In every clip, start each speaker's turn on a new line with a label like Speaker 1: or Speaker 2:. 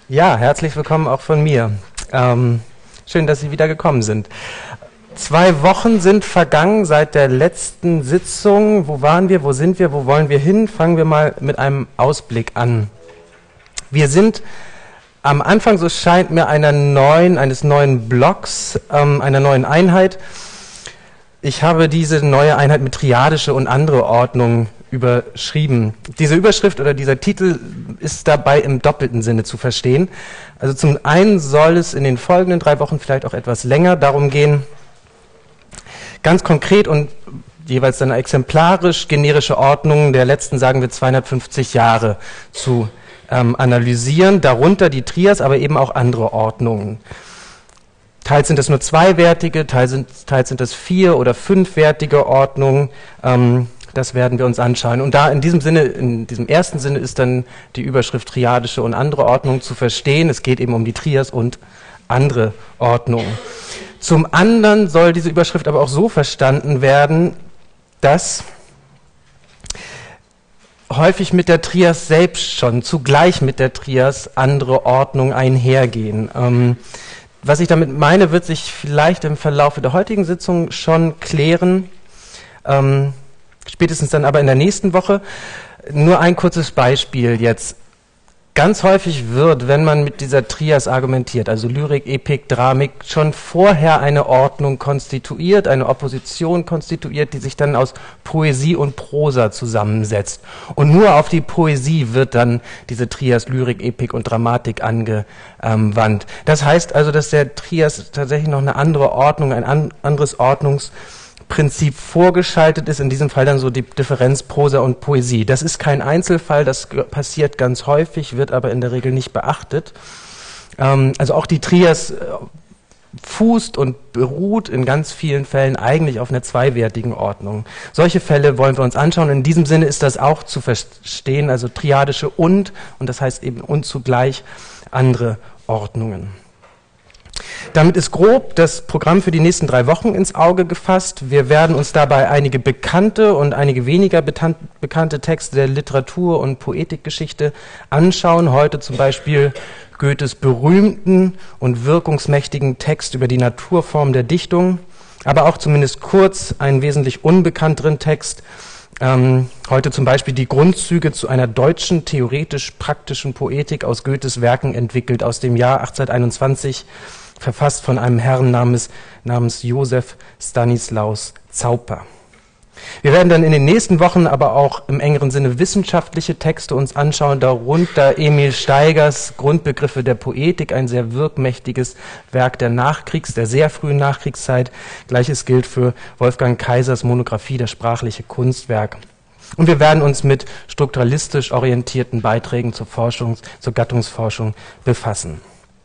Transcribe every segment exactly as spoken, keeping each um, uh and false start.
Speaker 1: Ja, herzlich willkommen auch von mir. Ähm, schön, dass Sie wieder gekommen sind. Zwei Wochen sind vergangen seit der letzten Sitzung. Wo waren wir, wo sind wir, wo wollen wir hin? Fangen wir mal mit einem Ausblick an. Wir sind am Anfang, so scheint mir, einer neuen, eines neuen Blocks, ähm, einer neuen Einheit. Ich habe diese neue Einheit mit triadische und andere Ordnung überschrieben. Diese Überschrift oder dieser Titel ist dabei im doppelten Sinne zu verstehen. Also zum einen soll es in den folgenden drei Wochen vielleicht auch etwas länger darum gehen, ganz konkret und jeweils dann exemplarisch generische Ordnungen der letzten, sagen wir, zweihundertfünfzig Jahre zu ähm, analysieren, darunter die Trias, aber eben auch andere Ordnungen. Teils sind es nur zweiwertige, teils sind, teils sind es vier- oder fünfwertige Ordnungen. Ähm, das werden wir uns anschauen. Und da in diesem Sinne, in diesem ersten Sinne ist dann die Überschrift triadische und andere Ordnungen zu verstehen. Es geht eben um die Trias und andere Ordnungen. Zum anderen soll diese Überschrift aber auch so verstanden werden, dass häufig mit der Trias selbst schon, zugleich mit der Trias, andere Ordnungen einhergehen. Ähm, was ich damit meine, wird sich vielleicht im Verlauf der heutigen Sitzung schon klären, ähm, spätestens dann aber in der nächsten Woche. Nur ein kurzes Beispiel jetzt. Ganz häufig wird, wenn man mit dieser Trias argumentiert, also Lyrik, Epik, Dramik, schon vorher eine Ordnung konstituiert, eine Opposition konstituiert, die sich dann aus Poesie und Prosa zusammensetzt. Und nur auf die Poesie wird dann diese Trias Lyrik, Epik und Dramatik angewandt. Das heißt also, dass der Trias tatsächlich noch eine andere Ordnung, ein an, anderes Ordnungs Prinzip vorgeschaltet ist, in diesem Fall dann so die Differenz Prosa und Poesie. Das ist kein Einzelfall, das passiert ganz häufig, wird aber in der Regel nicht beachtet. Ähm, also auch die Trias äh, fußt und beruht in ganz vielen Fällen eigentlich auf einer zweiwertigen Ordnung. Solche Fälle wollen wir uns anschauen. In diesem Sinne ist das auch zu verstehen, also triadische und, und das heißt eben und zugleich andere Ordnungen. Damit ist grob das Programm für die nächsten drei Wochen ins Auge gefasst. Wir werden uns dabei einige bekannte und einige weniger bekannte Texte der Literatur- und Poetikgeschichte anschauen. Heute zum Beispiel Goethes berühmten und wirkungsmächtigen Text über die Naturform der Dichtung, aber auch zumindest kurz einen wesentlich unbekannteren Text. Ähm, heute zum Beispiel die Grundzüge zu einer deutschen theoretisch-praktischen Poetik aus Goethes Werken entwickelt, aus dem Jahr achtzehnhunderteinundzwanzig, verfasst von einem Herrn namens, namens Josef Stanislaus Zauper. Wir werden dann in den nächsten Wochen aber auch im engeren Sinne wissenschaftliche Texte uns anschauen, darunter Emil Steigers Grundbegriffe der Poetik, ein sehr wirkmächtiges Werk der Nachkriegs-, der sehr frühen Nachkriegszeit. Gleiches gilt für Wolfgang Kaisers Monographie, das sprachliche Kunstwerk. Und wir werden uns mit strukturalistisch orientierten Beiträgen zur Forschung, zur Gattungsforschung befassen.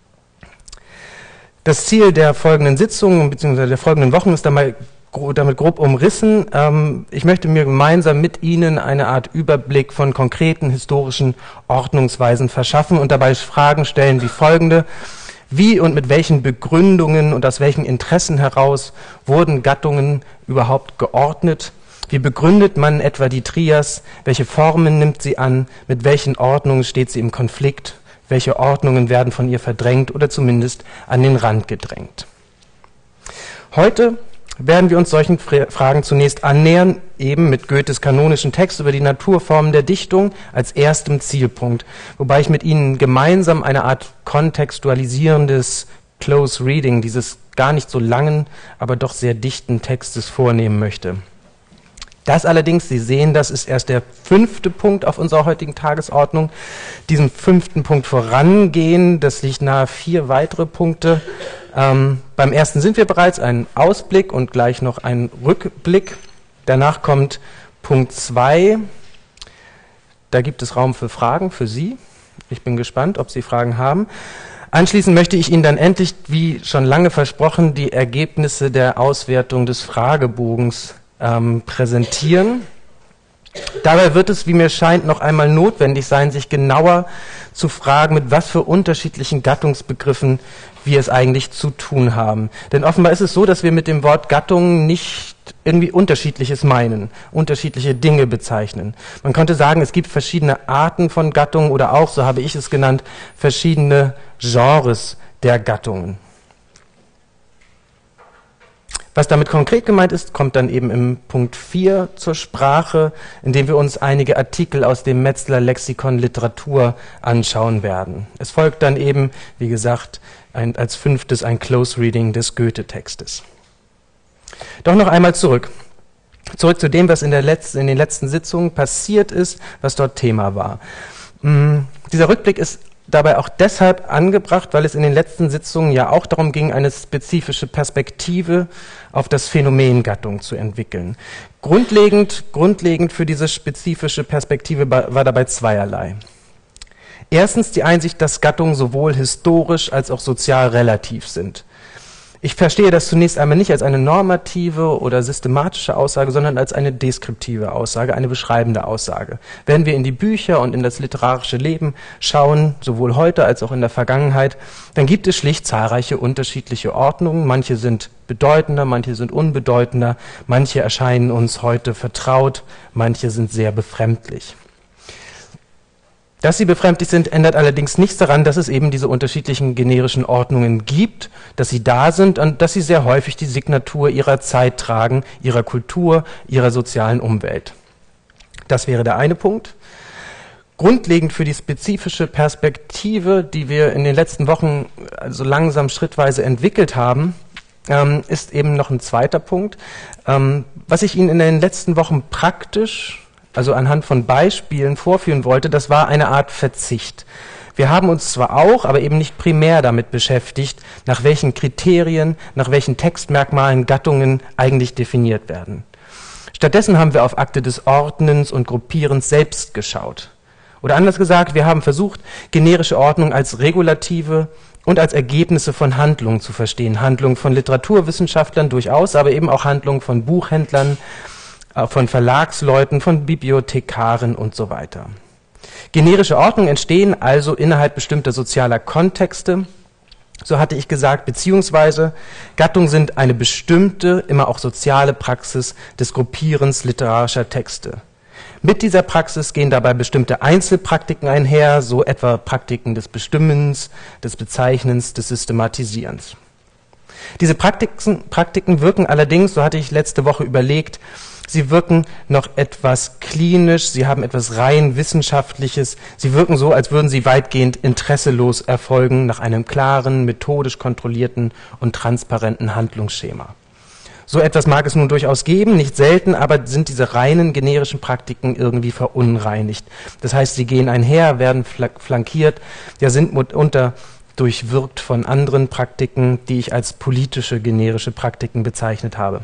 Speaker 1: Das Ziel der folgenden Sitzungen bzw. der folgenden Wochen ist damit grob umrissen. Ich möchte mir gemeinsam mit Ihnen eine Art Überblick von konkreten historischen Ordnungsweisen verschaffen und dabei Fragen stellen wie folgende. Wie und mit welchen Begründungen und aus welchen Interessen heraus wurden Gattungen überhaupt geordnet? Wie begründet man etwa die Trias? Welche Formen nimmt sie an? Mit welchen Ordnungen steht sie im Konflikt? Welche Ordnungen werden von ihr verdrängt oder zumindest an den Rand gedrängt? Heute werden wir uns solchen Fragen zunächst annähern, eben mit Goethes kanonischen Text über die Naturformen der Dichtung als erstem Zielpunkt, wobei ich mit Ihnen gemeinsam eine Art kontextualisierendes Close Reading dieses gar nicht so langen, aber doch sehr dichten Textes vornehmen möchte. Das allerdings, Sie sehen, das ist erst der fünfte Punkt auf unserer heutigen Tagesordnung. Diesem fünften Punkt vorangehen, das liegt nahe vier weitere Punkte. Ähm, beim ersten sind wir bereits, ein Ausblick und gleich noch ein Rückblick. Danach kommt Punkt zwei. Da gibt es Raum für Fragen für Sie. Ich bin gespannt, ob Sie Fragen haben. Anschließend möchte ich Ihnen dann endlich, wie schon lange versprochen, die Ergebnisse der Auswertung des Fragebogens ähm, präsentieren. Dabei wird es, wie mir scheint, noch einmal notwendig sein, sich genauer zu fragen, mit was für unterschiedlichen Gattungsbegriffen wir es eigentlich zu tun haben. Denn offenbar ist es so, dass wir mit dem Wort Gattung nicht irgendwie Unterschiedliches meinen, unterschiedliche Dinge bezeichnen. Man könnte sagen, es gibt verschiedene Arten von Gattungen oder auch, so habe ich es genannt, verschiedene Genres der Gattungen. Was damit konkret gemeint ist, kommt dann eben im Punkt vier zur Sprache, indem wir uns einige Artikel aus dem Metzler Lexikon Literatur anschauen werden. Es folgt dann eben, wie gesagt, ein, als fünftes ein Close Reading des Goethe-Textes. Doch noch einmal zurück. Zurück zu dem, was in, der letzten, in den letzten Sitzungen passiert ist, was dort Thema war. Hm, dieser Rückblick ist dabei auch deshalb angebracht, weil es in den letzten Sitzungen ja auch darum ging, eine spezifische Perspektive auf das Phänomen Gattung zu entwickeln. Grundlegend, grundlegend für diese spezifische Perspektive war dabei zweierlei. Erstens die Einsicht, dass Gattungen sowohl historisch als auch sozial relativ sind. Ich verstehe das zunächst einmal nicht als eine normative oder systematische Aussage, sondern als eine deskriptive Aussage, eine beschreibende Aussage. Wenn wir in die Bücher und in das literarische Leben schauen, sowohl heute als auch in der Vergangenheit, dann gibt es schlicht zahlreiche unterschiedliche Ordnungen. Manche sind bedeutender, manche sind unbedeutender, manche erscheinen uns heute vertraut, manche sind sehr befremdlich. Dass sie befremdlich sind, ändert allerdings nichts daran, dass es eben diese unterschiedlichen generischen Ordnungen gibt, dass sie da sind und dass sie sehr häufig die Signatur ihrer Zeit tragen, ihrer Kultur, ihrer sozialen Umwelt. Das wäre der eine Punkt. Grundlegend für die spezifische Perspektive, die wir in den letzten Wochen so langsam schrittweise entwickelt haben, ähm, ist eben noch ein zweiter Punkt. Ähm, was ich Ihnen in den letzten Wochen praktisch, also anhand von Beispielen vorführen wollte, das war eine Art Verzicht. Wir haben uns zwar auch, aber eben nicht primär damit beschäftigt, nach welchen Kriterien, nach welchen Textmerkmalen Gattungen eigentlich definiert werden. Stattdessen haben wir auf Akte des Ordnens und Gruppierens selbst geschaut. Oder anders gesagt, wir haben versucht, generische Ordnung als Regulative und als Ergebnisse von Handlungen zu verstehen. Handlungen von Literaturwissenschaftlern durchaus, aber eben auch Handlungen von Buchhändlern, von Verlagsleuten, von Bibliothekaren und so weiter. Generische Ordnungen entstehen also innerhalb bestimmter sozialer Kontexte, so hatte ich gesagt, beziehungsweise Gattungen sind eine bestimmte, immer auch soziale Praxis des Gruppierens literarischer Texte. Mit dieser Praxis gehen dabei bestimmte Einzelpraktiken einher, so etwa Praktiken des Bestimmens, des Bezeichnens, des Systematisierens. Diese Praktiken, Praktiken wirken allerdings, so hatte ich letzte Woche überlegt, sie wirken noch etwas klinisch, sie haben etwas rein Wissenschaftliches, sie wirken so, als würden sie weitgehend interesselos erfolgen nach einem klaren, methodisch kontrollierten und transparenten Handlungsschema. So etwas mag es nun durchaus geben, nicht selten, aber sind diese reinen generischen Praktiken irgendwie verunreinigt. Das heißt, sie gehen einher, werden flankiert, ja sind mitunter durchwirkt von anderen Praktiken, die ich als politische generische Praktiken bezeichnet habe.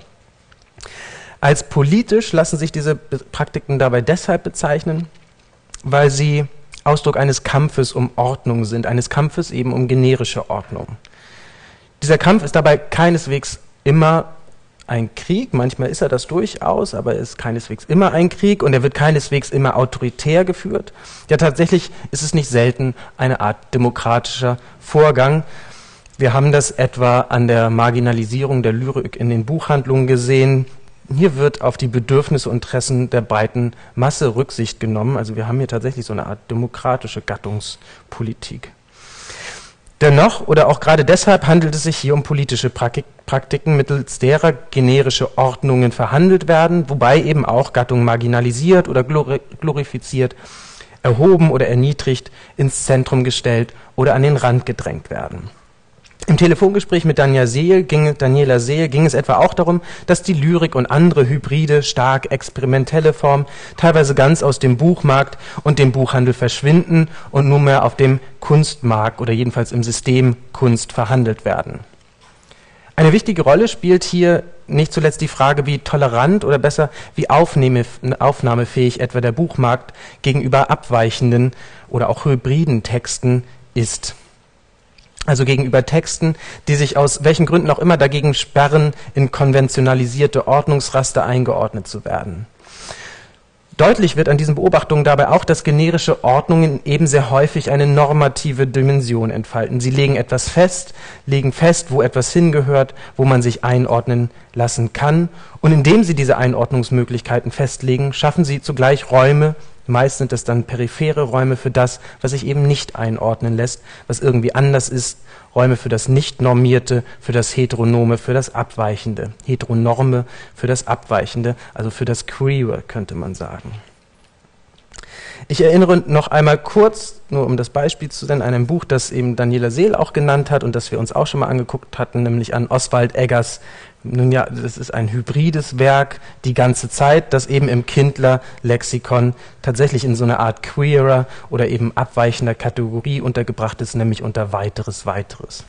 Speaker 1: Als politisch lassen sich diese Praktiken dabei deshalb bezeichnen, weil sie Ausdruck eines Kampfes um Ordnung sind, eines Kampfes eben um generische Ordnung. Dieser Kampf ist dabei keineswegs immer ein Krieg, manchmal ist er das durchaus, aber er ist keineswegs immer ein Krieg und er wird keineswegs immer autoritär geführt. Ja, tatsächlich ist es nicht selten eine Art demokratischer Vorgang. Wir haben das etwa an der Marginalisierung der Lyrik in den Buchhandlungen gesehen. Hier wird auf die Bedürfnisse und Interessen der breiten Masse Rücksicht genommen. Also wir haben hier tatsächlich so eine Art demokratische Gattungspolitik. Dennoch oder auch gerade deshalb handelt es sich hier um politische Praktiken, mittels derer generische Ordnungen verhandelt werden, wobei eben auch Gattungen marginalisiert oder glorifiziert, erhoben oder erniedrigt, ins Zentrum gestellt oder an den Rand gedrängt werden. Im Telefongespräch mit Daniela Seel, ging, Daniela Seel ging es etwa auch darum, dass die Lyrik und andere hybride, stark experimentelle Formen teilweise ganz aus dem Buchmarkt und dem Buchhandel verschwinden und nunmehr auf dem Kunstmarkt oder jedenfalls im System Kunst verhandelt werden. Eine wichtige Rolle spielt hier nicht zuletzt die Frage, wie tolerant oder besser wie aufnahmefähig etwa der Buchmarkt gegenüber abweichenden oder auch hybriden Texten ist. Also gegenüber Texten, die sich aus welchen Gründen auch immer dagegen sperren, in konventionalisierte Ordnungsraster eingeordnet zu werden. Deutlich wird an diesen Beobachtungen dabei auch, dass generische Ordnungen eben sehr häufig eine normative Dimension entfalten. Sie legen etwas fest, legen fest, wo etwas hingehört, wo man sich einordnen lassen kann. Und indem sie diese Einordnungsmöglichkeiten festlegen, schaffen sie zugleich Räume, meist sind es dann periphere Räume für das, was sich eben nicht einordnen lässt, was irgendwie anders ist, Räume für das Nicht-Normierte, für das Heteronome, für das Abweichende. Heteronorme für das Abweichende, also für das Queere, könnte man sagen. Ich erinnere noch einmal kurz, nur um das Beispiel zu nennen, an ein Buch, das eben Daniela Seel auch genannt hat und das wir uns auch schon mal angeguckt hatten, nämlich an Oswald Eggers. Nun ja, das ist ein hybrides Werk, die ganze Zeit, das eben im Kindler-Lexikon tatsächlich in so eine Art queerer oder eben abweichender Kategorie untergebracht ist, nämlich unter weiteres, weiteres.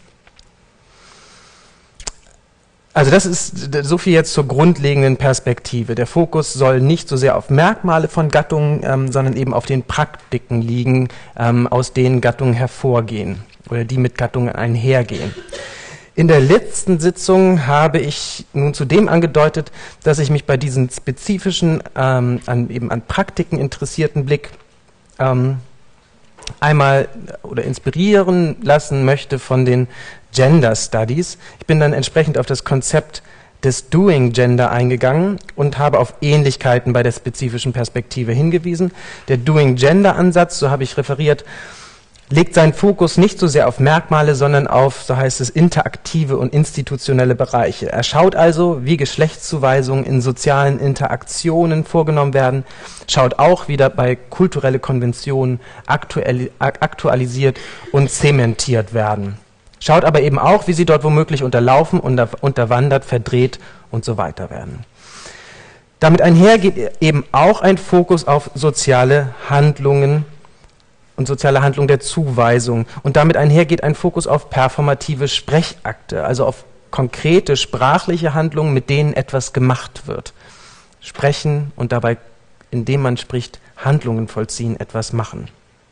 Speaker 1: Also das ist so viel jetzt zur grundlegenden Perspektive. Der Fokus soll nicht so sehr auf Merkmale von Gattungen, ähm, sondern eben auf den Praktiken liegen, ähm, aus denen Gattungen hervorgehen oder die mit Gattungen einhergehen. In der letzten Sitzung habe ich nun zudem angedeutet, dass ich mich bei diesen spezifischen, ähm, an, eben an Praktiken interessierten Blick ähm, einmal oder inspirieren lassen möchte von den Gender Studies. Ich bin dann entsprechend auf das Konzept des Doing Gender eingegangen und habe auf Ähnlichkeiten bei der spezifischen Perspektive hingewiesen. Der Doing Gender Ansatz, so habe ich referiert, legt seinen Fokus nicht so sehr auf Merkmale, sondern auf, so heißt es, interaktive und institutionelle Bereiche. Er schaut also, wie Geschlechtszuweisungen in sozialen Interaktionen vorgenommen werden, schaut auch, wie dabei kulturelle Konventionen aktuali- aktualisiert und zementiert werden. Schaut aber eben auch, wie sie dort womöglich unterlaufen, unter, unterwandert, verdreht und so weiter werden. Damit einher geht eben auch ein Fokus auf soziale Handlungen und soziale Handlung der Zuweisung. Und damit einher geht ein Fokus auf performative Sprechakte, also auf konkrete sprachliche Handlungen, mit denen etwas gemacht wird. Sprechen und dabei, indem man spricht, Handlungen vollziehen, etwas machen.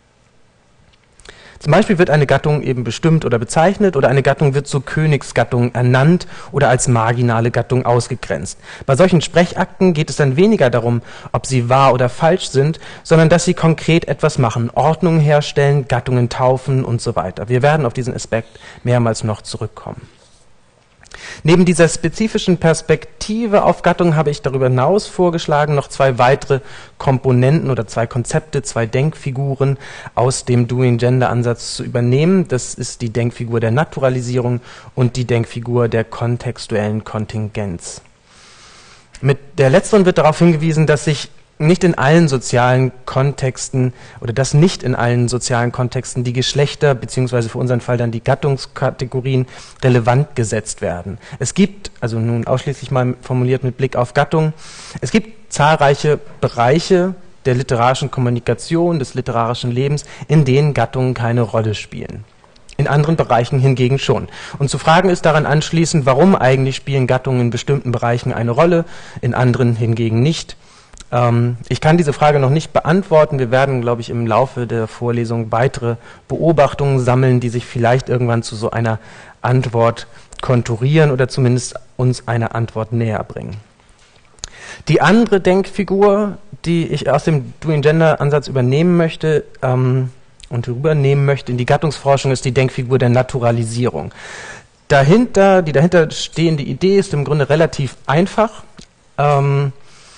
Speaker 1: Zum Beispiel wird eine Gattung eben bestimmt oder bezeichnet oder eine Gattung wird zur Königsgattung ernannt oder als marginale Gattung ausgegrenzt. Bei solchen Sprechakten geht es dann weniger darum, ob sie wahr oder falsch sind, sondern dass sie konkret etwas machen, Ordnung herstellen, Gattungen taufen und so weiter. Wir werden auf diesen Aspekt mehrmals noch zurückkommen. Neben dieser spezifischen Perspektive auf Gattung habe ich darüber hinaus vorgeschlagen, noch zwei weitere Komponenten oder zwei Konzepte, zwei Denkfiguren aus dem Doing-Gender-Ansatz zu übernehmen. Das ist die Denkfigur der Naturalisierung und die Denkfigur der kontextuellen Kontingenz. Mit der letzteren wird darauf hingewiesen, dass sich nicht in allen sozialen Kontexten oder dass nicht in allen sozialen Kontexten die Geschlechter beziehungsweise für unseren Fall dann die Gattungskategorien relevant gesetzt werden. Es gibt, also nun ausschließlich mal formuliert mit Blick auf Gattung, es gibt zahlreiche Bereiche der literarischen Kommunikation, des literarischen Lebens, in denen Gattungen keine Rolle spielen. In anderen Bereichen hingegen schon. Und zu fragen ist daran anschließend, warum eigentlich spielen Gattungen in bestimmten Bereichen eine Rolle, in anderen hingegen nicht. Ich kann diese Frage noch nicht beantworten. Wir werden, glaube ich, im Laufe der Vorlesung weitere Beobachtungen sammeln, die sich vielleicht irgendwann zu so einer Antwort konturieren oder zumindest uns eine Antwort näher bringen. Die andere Denkfigur, die ich aus dem Doing-Gender-Ansatz übernehmen möchte ähm, und rübernehmen möchte in die Gattungsforschung, ist die Denkfigur der Naturalisierung. Dahinter, die dahinter stehende Idee ist im Grunde relativ einfach. Ähm,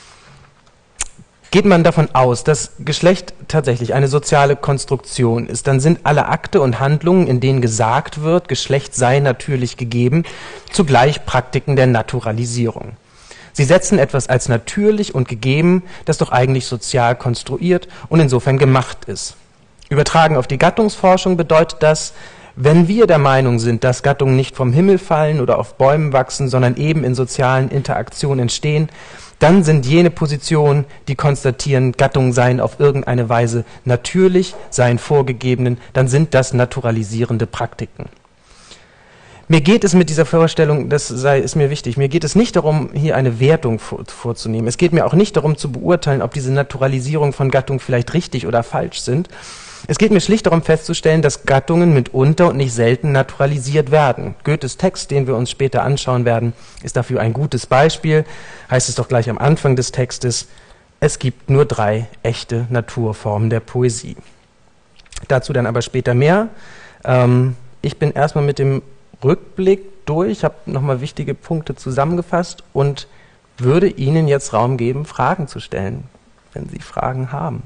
Speaker 1: Geht man davon aus, dass Geschlecht tatsächlich eine soziale Konstruktion ist, dann sind alle Akte und Handlungen, in denen gesagt wird, Geschlecht sei natürlich gegeben, zugleich Praktiken der Naturalisierung. Sie setzen etwas als natürlich und gegeben, das doch eigentlich sozial konstruiert und insofern gemacht ist. Übertragen auf die Gattungsforschung bedeutet das, wenn wir der Meinung sind, dass Gattungen nicht vom Himmel fallen oder auf Bäumen wachsen, sondern eben in sozialen Interaktionen entstehen, dann sind jene Positionen, die konstatieren, Gattungen seien auf irgendeine Weise natürlich, seien vorgegebenen, dann sind das naturalisierende Praktiken. Mir geht es mit dieser Vorstellung, das sei, ist mir wichtig, mir geht es nicht darum, hier eine Wertung vor, vorzunehmen. Es geht mir auch nicht darum zu beurteilen, ob diese Naturalisierung von Gattungen vielleicht richtig oder falsch sind. Es geht mir schlicht darum festzustellen, dass Gattungen mitunter und nicht selten naturalisiert werden. Goethes Text, den wir uns später anschauen werden, ist dafür ein gutes Beispiel. Heißt es doch gleich am Anfang des Textes, Es gibt nur drei echte Naturformen der Poesie. Dazu dann aber später mehr. Ähm, ich bin erstmal mit dem Rückblick durch, habe nochmal wichtige Punkte zusammengefasst und würde Ihnen jetzt Raum geben, Fragen zu stellen, wenn Sie Fragen haben.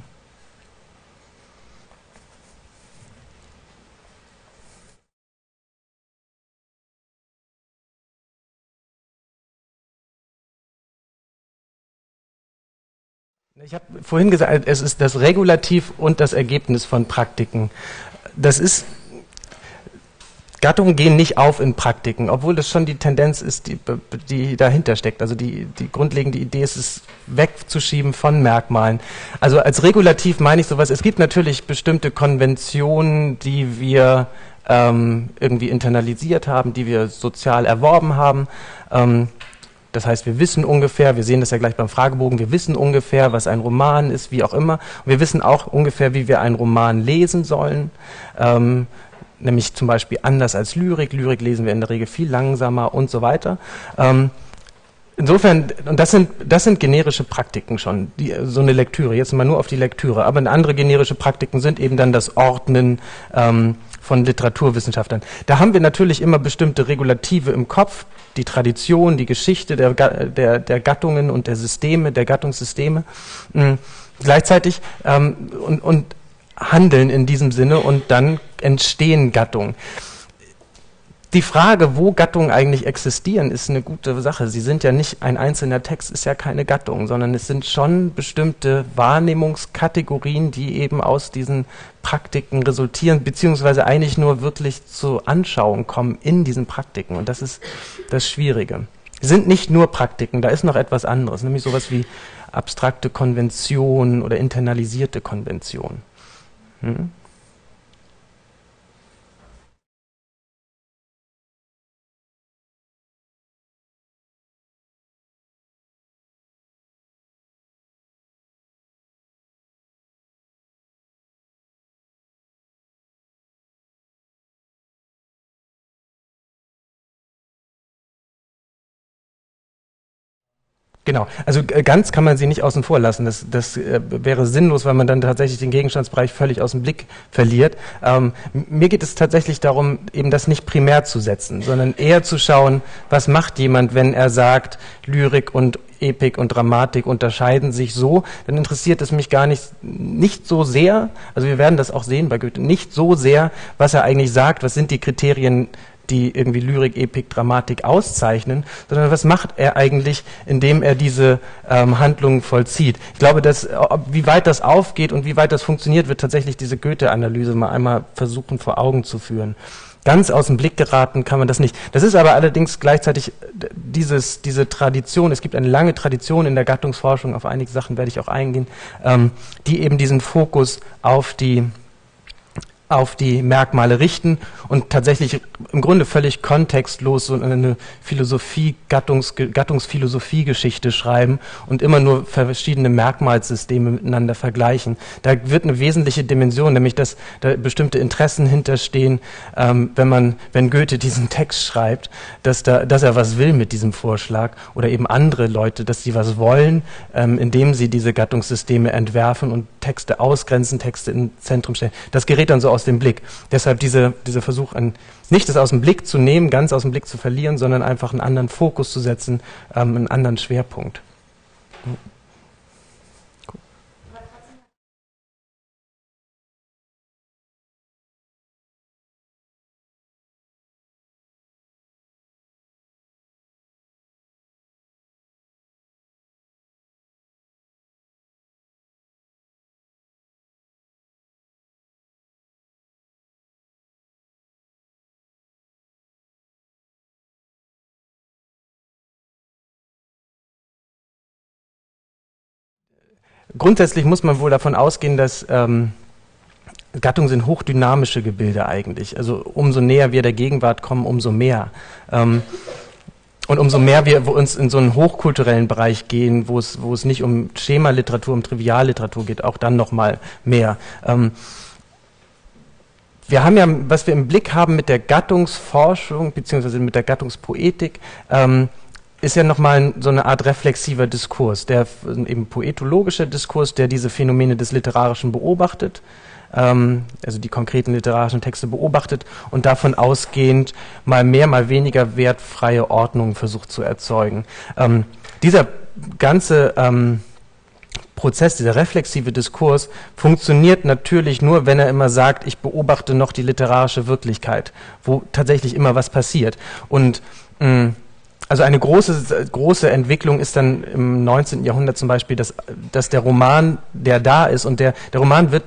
Speaker 1: Ich habe vorhin gesagt, es ist das Regulativ und das Ergebnis von Praktiken. Das ist, Gattungen gehen nicht auf in Praktiken, obwohl das schon die Tendenz ist, die, die dahinter steckt. Also die, die grundlegende Idee ist es, wegzuschieben von Merkmalen. Also als Regulativ meine ich sowas, es gibt natürlich bestimmte Konventionen, die wir ähm, irgendwie internalisiert haben, die wir sozial erworben haben. Ähm, Das heißt, wir wissen ungefähr, wir sehen das ja gleich beim Fragebogen, wir wissen ungefähr, was ein Roman ist, wie auch immer. Und wir wissen auch ungefähr, wie wir einen Roman lesen sollen, ähm, nämlich zum Beispiel anders als Lyrik. Lyrik lesen wir in der Regel viel langsamer und so weiter. Ähm, insofern, und das sind, das sind generische Praktiken schon, die, so eine Lektüre, jetzt mal nur auf die Lektüre. Aber andere generische Praktiken sind eben dann das Ordnen, ähm, von Literaturwissenschaftlern. Da haben wir natürlich immer bestimmte Regulative im Kopf, die Tradition, die Geschichte der, der, der Gattungen und der Systeme, der Gattungssysteme, mh, gleichzeitig ähm, und, und handeln in diesem Sinne und dann entstehen Gattungen. Die Frage, wo Gattungen eigentlich existieren, ist eine gute Sache. Sie sind ja nicht, ein einzelner Text ist ja keine Gattung, sondern es sind schon bestimmte Wahrnehmungskategorien, die eben aus diesen Praktiken resultieren, beziehungsweise eigentlich nur wirklich zur Anschauung kommen in diesen Praktiken. Und das ist das Schwierige. Sie sind nicht nur Praktiken, da ist noch etwas anderes, nämlich sowas wie abstrakte Konventionen oder internalisierte Konventionen. Hm? Genau, also ganz kann man sie nicht außen vor lassen. Das, das äh, wäre sinnlos, weil man dann tatsächlich den Gegenstandsbereich völlig aus dem Blick verliert. Ähm, mir geht es tatsächlich darum, eben das nicht primär zu setzen, sondern eher zu schauen, was macht jemand, wenn er sagt, Lyrik und Epik und Dramatik unterscheiden sich so, dann interessiert es mich gar nicht, nicht so sehr, also wir werden das auch sehen bei Goethe, nicht so sehr, was er eigentlich sagt, was sind die Kriterien, die irgendwie Lyrik, Epik, Dramatik auszeichnen, sondern was macht er eigentlich, indem er diese ähm, Handlungen vollzieht. Ich glaube, dass, wie weit das aufgeht und wie weit das funktioniert, wird tatsächlich diese Goethe-Analyse mal einmal versuchen vor Augen zu führen. Ganz aus dem Blick geraten kann man das nicht. Das ist aber allerdings gleichzeitig dieses, diese Tradition, es gibt eine lange Tradition in der Gattungsforschung, auf einige Sachen werde ich auch eingehen, ähm, die eben diesen Fokus auf die auf die Merkmale richten und tatsächlich im Grunde völlig kontextlos so eine Philosophie, Gattungs, Gattungsphilosophie-Geschichte schreiben und immer nur verschiedene Merkmalssysteme miteinander vergleichen. Da wird eine wesentliche Dimension, nämlich dass da bestimmte Interessen hinterstehen, ähm, wenn man, wenn Goethe diesen Text schreibt, dass, da, dass er was will mit diesem Vorschlag oder eben andere Leute, dass sie was wollen, ähm, indem sie diese Gattungssysteme entwerfen und Texte ausgrenzen, Texte ins Zentrum stellen. Das gerät dann so aus dem Blick. Deshalb diese, dieser Versuch, an, nicht das aus dem Blick zu nehmen, ganz aus dem Blick zu verlieren, sondern einfach einen anderen Fokus zu setzen, ähm, einen anderen Schwerpunkt. Grundsätzlich muss man wohl davon ausgehen, dass ähm, Gattungen sind hochdynamische Gebilde eigentlich. Also umso näher wir der Gegenwart kommen, umso mehr. Ähm, und umso mehr wir uns in so einen hochkulturellen Bereich gehen, wo es, wo es nicht um Schemaliteratur, um Trivialliteratur geht, auch dann nochmal mehr. Ähm, wir haben ja, was wir im Blick haben mit der Gattungsforschung, beziehungsweise mit der Gattungspoetik, ähm, ist ja nochmal so eine Art reflexiver Diskurs, der eben poetologischer Diskurs, der diese Phänomene des Literarischen beobachtet, ähm, also die konkreten literarischen Texte beobachtet und davon ausgehend mal mehr, mal weniger wertfreie Ordnungen versucht zu erzeugen. Ähm, dieser ganze ähm, Prozess, dieser reflexive Diskurs funktioniert natürlich nur, wenn er immer sagt, ich beobachte noch die literarische Wirklichkeit, wo tatsächlich immer was passiert. Und mh, also eine große, große Entwicklung ist dann im neunzehnten Jahrhundert zum Beispiel, dass, dass der Roman, der da ist, und der, der Roman wird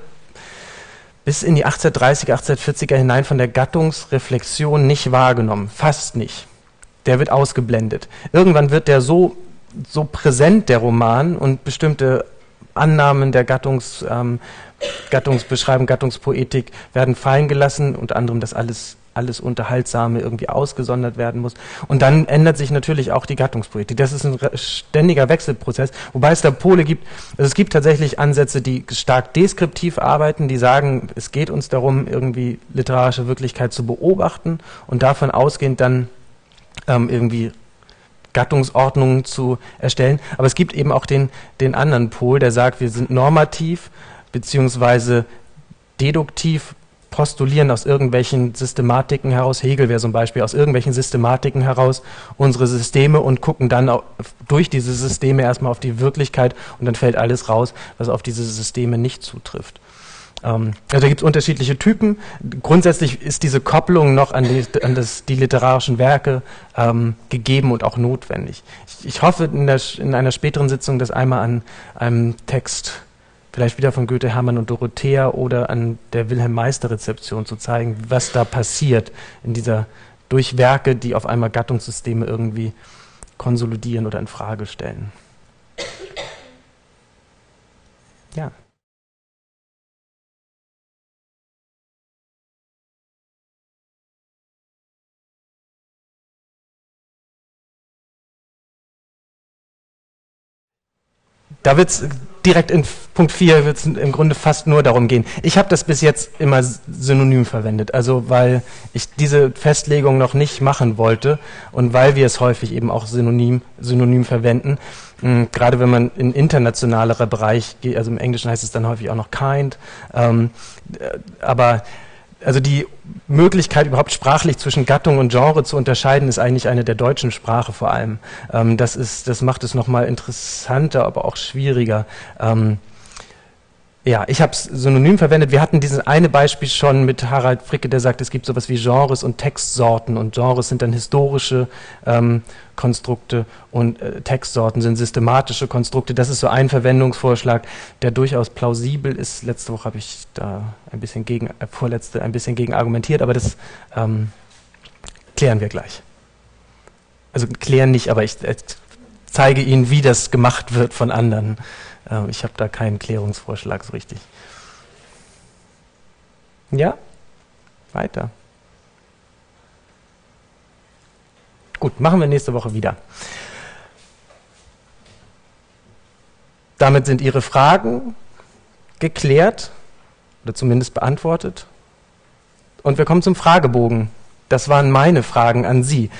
Speaker 1: bis in die achtzehnhundertdreißiger, achtzehnhundertvierziger hinein von der Gattungsreflexion nicht wahrgenommen, fast nicht. Der wird ausgeblendet. Irgendwann wird der so, so präsent, der Roman, und bestimmte Annahmen der Gattungs, ähm, Gattungsbeschreibung, Gattungspoetik werden fallen gelassen, unter anderem, dass alles alles Unterhaltsame irgendwie ausgesondert werden muss. Und dann ändert sich natürlich auch die Gattungspoetik. Das ist ein ständiger Wechselprozess, wobei es da Pole gibt. Also es gibt tatsächlich Ansätze, die stark deskriptiv arbeiten, die sagen, es geht uns darum, irgendwie literarische Wirklichkeit zu beobachten und davon ausgehend dann ähm, irgendwie Gattungsordnungen zu erstellen. Aber es gibt eben auch den, den anderen Pol, der sagt, wir sind normativ beziehungsweise deduktiv, postulieren aus irgendwelchen Systematiken heraus, Hegel wäre zum Beispiel, aus irgendwelchen Systematiken heraus unsere Systeme und gucken dann durch diese Systeme erstmal auf die Wirklichkeit und dann fällt alles raus, was auf diese Systeme nicht zutrifft. Ähm, also da gibt es unterschiedliche Typen. Grundsätzlich ist diese Kopplung noch an die, an das, die literarischen Werke ähm, gegeben und auch notwendig. Ich, ich hoffe in, der, in einer späteren Sitzung das einmal an einem Text vielleicht wieder von Goethe, Hermann und Dorothea oder an der Wilhelm-Meister-Rezeption zu zeigen, was da passiert in dieser, durch Werke, die auf einmal Gattungssysteme irgendwie konsolidieren oder in Frage stellen. Ja. Da wird es direkt in Punkt vier wird es im Grunde fast nur darum gehen. Ich habe das bis jetzt immer synonym verwendet, also weil ich diese Festlegung noch nicht machen wollte und weil wir es häufig eben auch synonym, synonym verwenden. Mhm, gerade wenn man in internationalerer Bereich geht, also im Englischen heißt es dann häufig auch noch kind, ähm, aber also die Möglichkeit, überhaupt sprachlich zwischen Gattung und Genre zu unterscheiden, ist eigentlich eine der deutschen Sprache vor allem. Ähm, das ist, das macht es nochmal interessanter, aber auch schwieriger. Ähm, ja, ich habe es synonym verwendet. Wir hatten dieses eine Beispiel schon mit Harald Fricke, der sagt, es gibt sowas wie Genres und Textsorten. Und Genres sind dann historische ähm, Konstrukte und äh, Textsorten sind systematische Konstrukte. Das ist so ein Verwendungsvorschlag, der durchaus plausibel ist. Letzte Woche habe ich da ein bisschen gegen, äh, vorletzte ein bisschen gegen argumentiert, aber das ähm, klären wir gleich. Also klären nicht, aber ich äh, zeige Ihnen, wie das gemacht wird von anderen. Äh, ich habe da keinen Klärungsvorschlag so richtig. Ja? Weiter. Gut, machen wir nächste Woche wieder. Damit sind Ihre Fragen geklärt oder zumindest beantwortet. Und wir kommen zum Fragebogen. Das waren meine Fragen an Sie.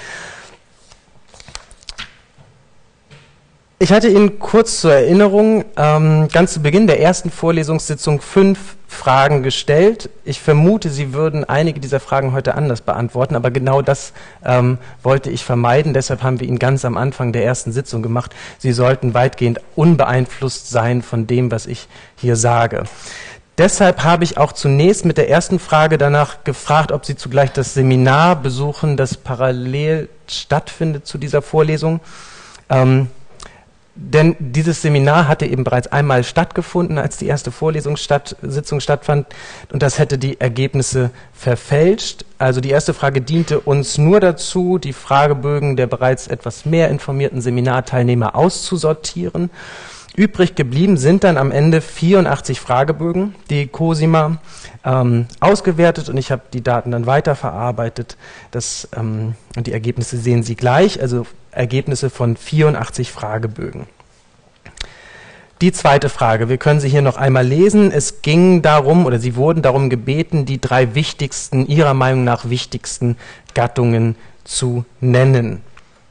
Speaker 1: Ich hatte Ihnen kurz zur Erinnerung ähm, ganz zu Beginn der ersten Vorlesungssitzung fünf Fragen gestellt. Ich vermute, Sie würden einige dieser Fragen heute anders beantworten, aber genau das ähm, wollte ich vermeiden. Deshalb haben wir ihn ganz am Anfang der ersten Sitzung gemacht. Sie sollten weitgehend unbeeinflusst sein von dem, was ich hier sage. Deshalb habe ich auch zunächst mit der ersten Frage danach gefragt, ob Sie zugleich das Seminar besuchen, das parallel stattfindet zu dieser Vorlesung. Ähm, Denn dieses Seminar hatte eben bereits einmal stattgefunden, als die erste Vorlesungssitzung stattfand, und das hätte die Ergebnisse verfälscht. Also die erste Frage diente uns nur dazu, die Fragebögen der bereits etwas mehr informierten Seminarteilnehmer auszusortieren. Übrig geblieben sind dann am Ende vierundachtzig Fragebögen, die Cosima ähm, ausgewertet, und ich habe die Daten dann weiterverarbeitet. Das, ähm, und die Ergebnisse sehen Sie gleich, also Ergebnisse von vierundachtzig Fragebögen. Die zweite Frage, wir können sie hier noch einmal lesen. Es ging darum, oder Sie wurden darum gebeten, die drei wichtigsten, Ihrer Meinung nach wichtigsten Gattungen zu nennen.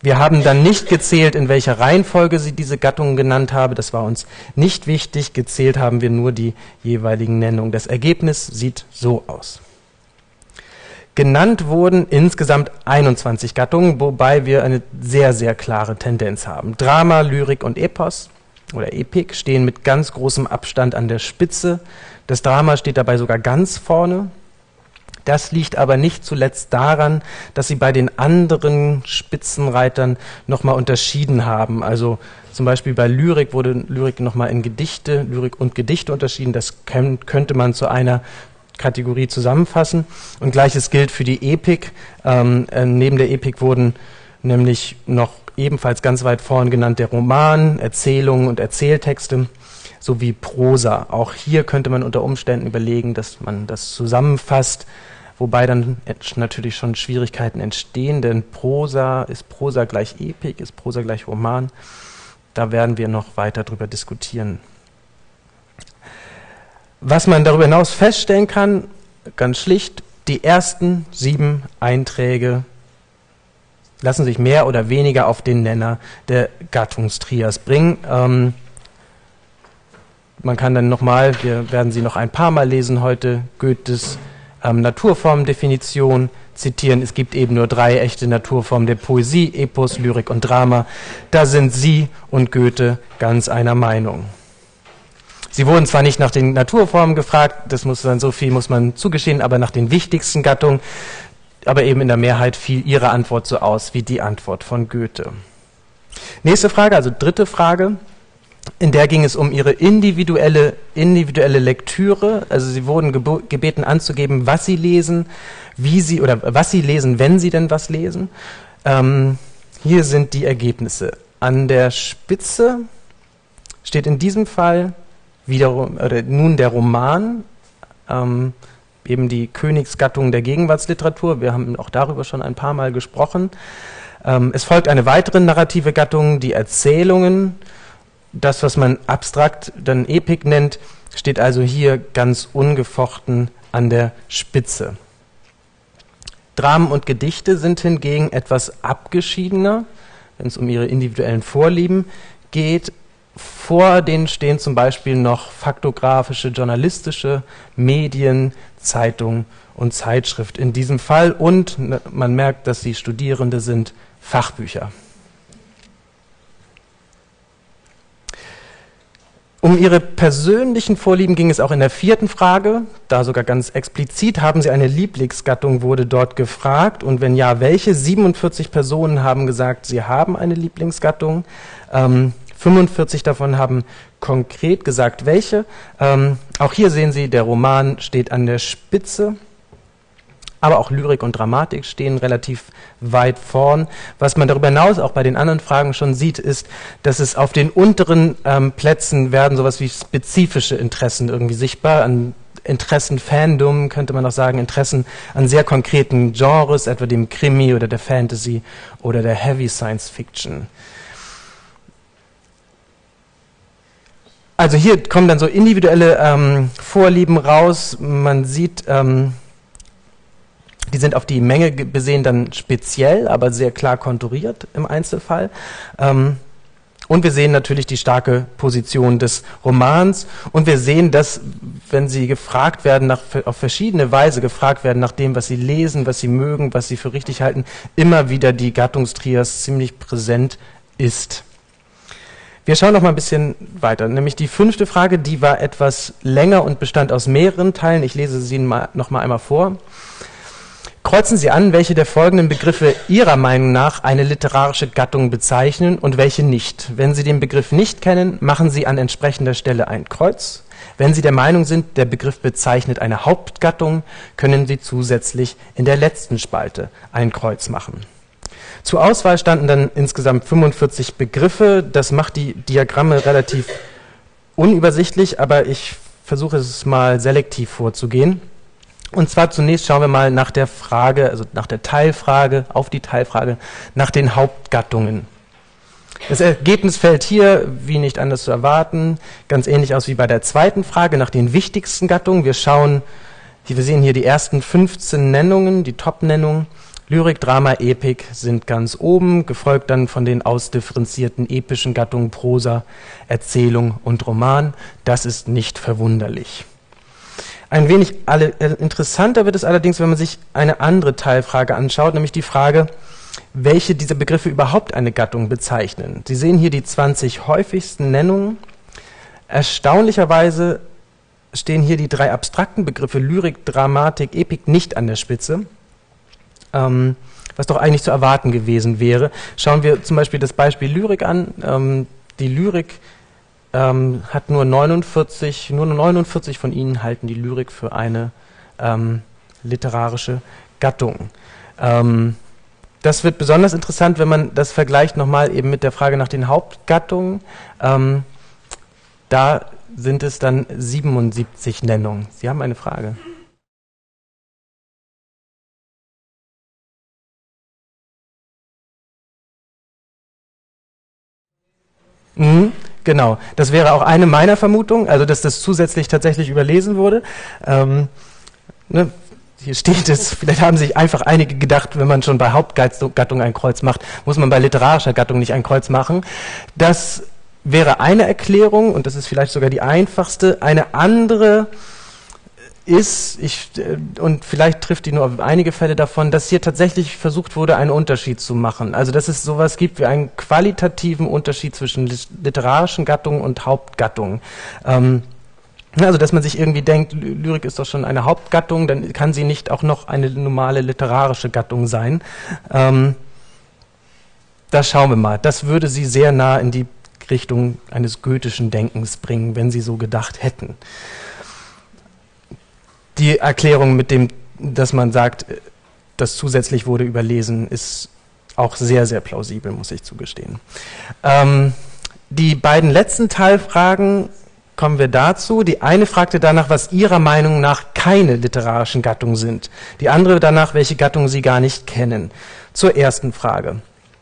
Speaker 1: Wir haben dann nicht gezählt, in welcher Reihenfolge sie diese Gattungen genannt habe. Das war uns nicht wichtig. Gezählt haben wir nur die jeweiligen Nennungen. Das Ergebnis sieht so aus. Genannt wurden insgesamt einundzwanzig Gattungen, wobei wir eine sehr, sehr klare Tendenz haben. Drama, Lyrik und Epos oder Epik stehen mit ganz großem Abstand an der Spitze. Das Drama steht dabei sogar ganz vorne. Das liegt aber nicht zuletzt daran, dass sie bei den anderen Spitzenreitern nochmal unterschieden haben. Also zum Beispiel bei Lyrik wurde Lyrik nochmal in Gedichte, Lyrik und Gedichte unterschieden. Das könnte man zu einer Kategorie zusammenfassen. Und Gleiches gilt für die Epik. Ähm, äh, neben der Epik wurden nämlich noch ebenfalls ganz weit vorn genannt der Roman, Erzählungen und Erzähltexte sowie Prosa. Auch hier könnte man unter Umständen überlegen, dass man das zusammenfasst, wobei dann natürlich schon Schwierigkeiten entstehen, denn Prosa, ist Prosa gleich Epik, ist Prosa gleich Roman? Da werden wir noch weiter drüber diskutieren. Was man darüber hinaus feststellen kann, ganz schlicht, die ersten sieben Einträge lassen sich mehr oder weniger auf den Nenner der Gattungstrias bringen. Ähm, man kann dann nochmal, wir werden sie noch ein paar Mal lesen heute, Goethes ähm, Naturformendefinition zitieren. Es gibt eben nur drei echte Naturformen der Poesie, Epos, Lyrik und Drama. Da sind Sie und Goethe ganz einer Meinung. Sie wurden zwar nicht nach den Naturformen gefragt, das muss dann, so viel muss man zugestehen, aber nach den wichtigsten Gattungen, aber eben in der Mehrheit fiel Ihre Antwort so aus wie die Antwort von Goethe. Nächste Frage, also dritte Frage, in der ging es um Ihre individuelle, individuelle Lektüre, also Sie wurden gebeten anzugeben, was Sie lesen, wie Sie, oder was Sie lesen, wenn Sie denn was lesen. Ähm, hier sind die Ergebnisse. An der Spitze steht in diesem Fall wiederum, oder nun der Roman, ähm, eben die Königsgattung der Gegenwartsliteratur. Wir haben auch darüber schon ein paar Mal gesprochen. Ähm, es folgt eine weitere narrative Gattung, die Erzählungen. Das, was man abstrakt dann Epik nennt, steht also hier ganz ungefochten an der Spitze. Dramen und Gedichte sind hingegen etwas abgeschiedener, wenn es um ihre individuellen Vorlieben geht. Vor denen stehen zum Beispiel noch faktografische, journalistische Medien, Zeitung und Zeitschrift in diesem Fall. Und man merkt, dass sie Studierende sind, Fachbücher. Um Ihre persönlichen Vorlieben ging es auch in der vierten Frage, da sogar ganz explizit. Haben Sie eine Lieblingsgattung, wurde dort gefragt. Und wenn ja, welche? siebenundvierzig Personen haben gesagt, sie haben eine Lieblingsgattung. Ähm, fünfundvierzig davon haben konkret gesagt, welche. Ähm, auch hier sehen Sie, der Roman steht an der Spitze. Aber auch Lyrik und Dramatik stehen relativ weit vorn. Was man darüber hinaus auch bei den anderen Fragen schon sieht, ist, dass es auf den unteren ähm, Plätzen werden sowas wie spezifische Interessen irgendwie sichtbar. An Interessen, Fandom könnte man auch sagen, Interessen an sehr konkreten Genres, etwa dem Krimi oder der Fantasy oder der Heavy Science Fiction. Also hier kommen dann so individuelle ähm, Vorlieben raus. Man sieht, ähm, die sind auf die Menge besehen dann speziell, aber sehr klar konturiert im Einzelfall. Ähm, und wir sehen natürlich die starke Position des Romans. Und wir sehen, dass, wenn Sie gefragt werden, nach, auf verschiedene Weise gefragt werden nach dem, was Sie lesen, was Sie mögen, was Sie für richtig halten, immer wieder die Gattungstrias ziemlich präsent ist. Wir schauen noch mal ein bisschen weiter, nämlich die fünfte Frage, die war etwas länger und bestand aus mehreren Teilen. Ich lese sie noch mal einmal vor. Kreuzen Sie an, welche der folgenden Begriffe Ihrer Meinung nach eine literarische Gattung bezeichnen und welche nicht. Wenn Sie den Begriff nicht kennen, machen Sie an entsprechender Stelle ein Kreuz. Wenn Sie der Meinung sind, der Begriff bezeichnet eine Hauptgattung, können Sie zusätzlich in der letzten Spalte ein Kreuz machen. Zur Auswahl standen dann insgesamt fünfundvierzig Begriffe. Das macht die Diagramme relativ unübersichtlich, aber ich versuche es mal selektiv vorzugehen. Und zwar zunächst schauen wir mal nach der Frage, also nach der Teilfrage, auf die Teilfrage, nach den Hauptgattungen. Das Ergebnis fällt hier, wie nicht anders zu erwarten, ganz ähnlich aus wie bei der zweiten Frage, nach den wichtigsten Gattungen. Wir schauen, wir sehen hier die ersten fünfzehn Nennungen, die Top-Nennungen. Lyrik, Drama, Epik sind ganz oben, gefolgt dann von den ausdifferenzierten epischen Gattungen Prosa, Erzählung und Roman. Das ist nicht verwunderlich. Ein wenig alle, äh, interessanter wird es allerdings, wenn man sich eine andere Teilfrage anschaut, nämlich die Frage, welche dieser Begriffe überhaupt eine Gattung bezeichnen. Sie sehen hier die zwanzig häufigsten Nennungen. Erstaunlicherweise stehen hier die drei abstrakten Begriffe Lyrik, Dramatik, Epik nicht an der Spitze, ähm, was doch eigentlich zu erwarten gewesen wäre. Schauen wir zum Beispiel das Beispiel Lyrik an. Ähm, die Lyrik ähm, hat nur neunundvierzig, nur neunundvierzig von ihnen halten die Lyrik für eine ähm, literarische Gattung. Ähm, das wird besonders interessant, wenn man das vergleicht nochmal eben mit der Frage nach den Hauptgattungen. Ähm, da sind es dann siebenundsiebzig Nennungen. Sie haben eine Frage. Mhm, genau, das wäre auch eine meiner Vermutungen, also dass das zusätzlich tatsächlich überlesen wurde. Ähm, ne, hier steht es, vielleicht haben sich einfach einige gedacht, wenn man schon bei Hauptgattung ein Kreuz macht, muss man bei literarischer Gattung nicht ein Kreuz machen. Das wäre eine Erklärung, und das ist vielleicht sogar die einfachste. Eine andere ist, ich, und vielleicht trifft die nur auf einige Fälle davon, dass hier tatsächlich versucht wurde, einen Unterschied zu machen. Also dass es sowas gibt wie einen qualitativen Unterschied zwischen literarischen Gattungen und Hauptgattungen. Ähm, also dass man sich irgendwie denkt, Lyrik ist doch schon eine Hauptgattung, dann kann sie nicht auch noch eine normale literarische Gattung sein. Ähm, da schauen wir mal. Das würde sie sehr nah in die Richtung eines goethischen Denkens bringen, wenn sie so gedacht hätten. Die Erklärung mit dem, dass man sagt, das zusätzlich wurde überlesen, ist auch sehr, sehr plausibel, muss ich zugestehen. Ähm, die beiden letzten Teilfragen kommen wir dazu. Die eine fragte danach, was ihrer Meinung nach keine literarischen Gattungen sind. Die andere danach, welche Gattungen sie gar nicht kennen. Zur ersten Frage.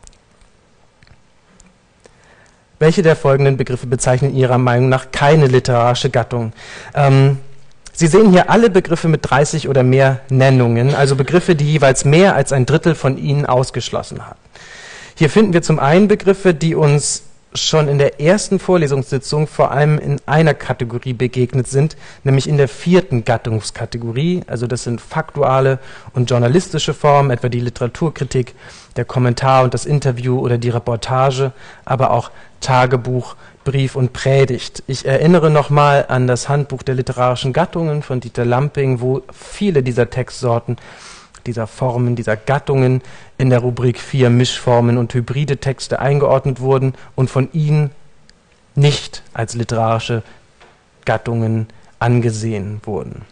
Speaker 1: Welche der folgenden Begriffe bezeichnen Ihrer Meinung nach keine literarische Gattung? Ähm, Sie sehen hier alle Begriffe mit dreißig oder mehr Nennungen, also Begriffe, die jeweils mehr als ein Drittel von ihnen ausgeschlossen haben. Hier finden wir zum einen Begriffe, die uns schon in der ersten Vorlesungssitzung vor allem in einer Kategorie begegnet sind, nämlich in der vierten Gattungskategorie. Also das sind faktuale und journalistische Formen, etwa die Literaturkritik, der Kommentar und das Interview oder die Reportage, aber auch Tagebuch, Brief und Predigt. Ich erinnere nochmal an das Handbuch der literarischen Gattungen von Dieter Lamping, wo viele dieser Textsorten, dieser Formen, dieser Gattungen in der Rubrik vier Mischformen und hybride Texte eingeordnet wurden und von ihnen nicht als literarische Gattungen angesehen wurden.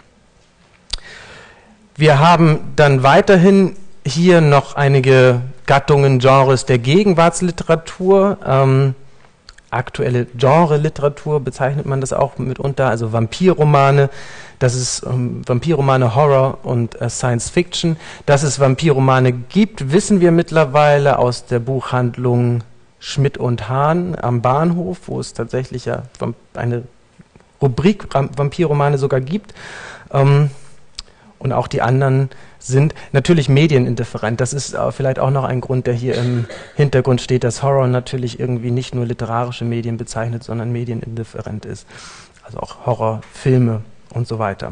Speaker 1: Wir haben dann weiterhin hier noch einige Gattungen, Genres der Gegenwartsliteratur. Ähm, aktuelle Genre-Literatur bezeichnet man das auch mitunter, also Vampirromane, dass es ähm, Vampirromane, Horror und äh, Science Fiction. Dass es Vampirromane gibt, wissen wir mittlerweile aus der Buchhandlung Schmidt und Hahn am Bahnhof, wo es tatsächlich ja eine Rubrik Vampirromane sogar gibt. Ähm, und auch die anderen sind natürlich medienindifferent. Das ist äh, vielleicht auch noch ein Grund, der hier im Hintergrund steht, dass Horror natürlich irgendwie nicht nur literarische Medien bezeichnet, sondern medienindifferent ist. Also auch Horrorfilme und so weiter.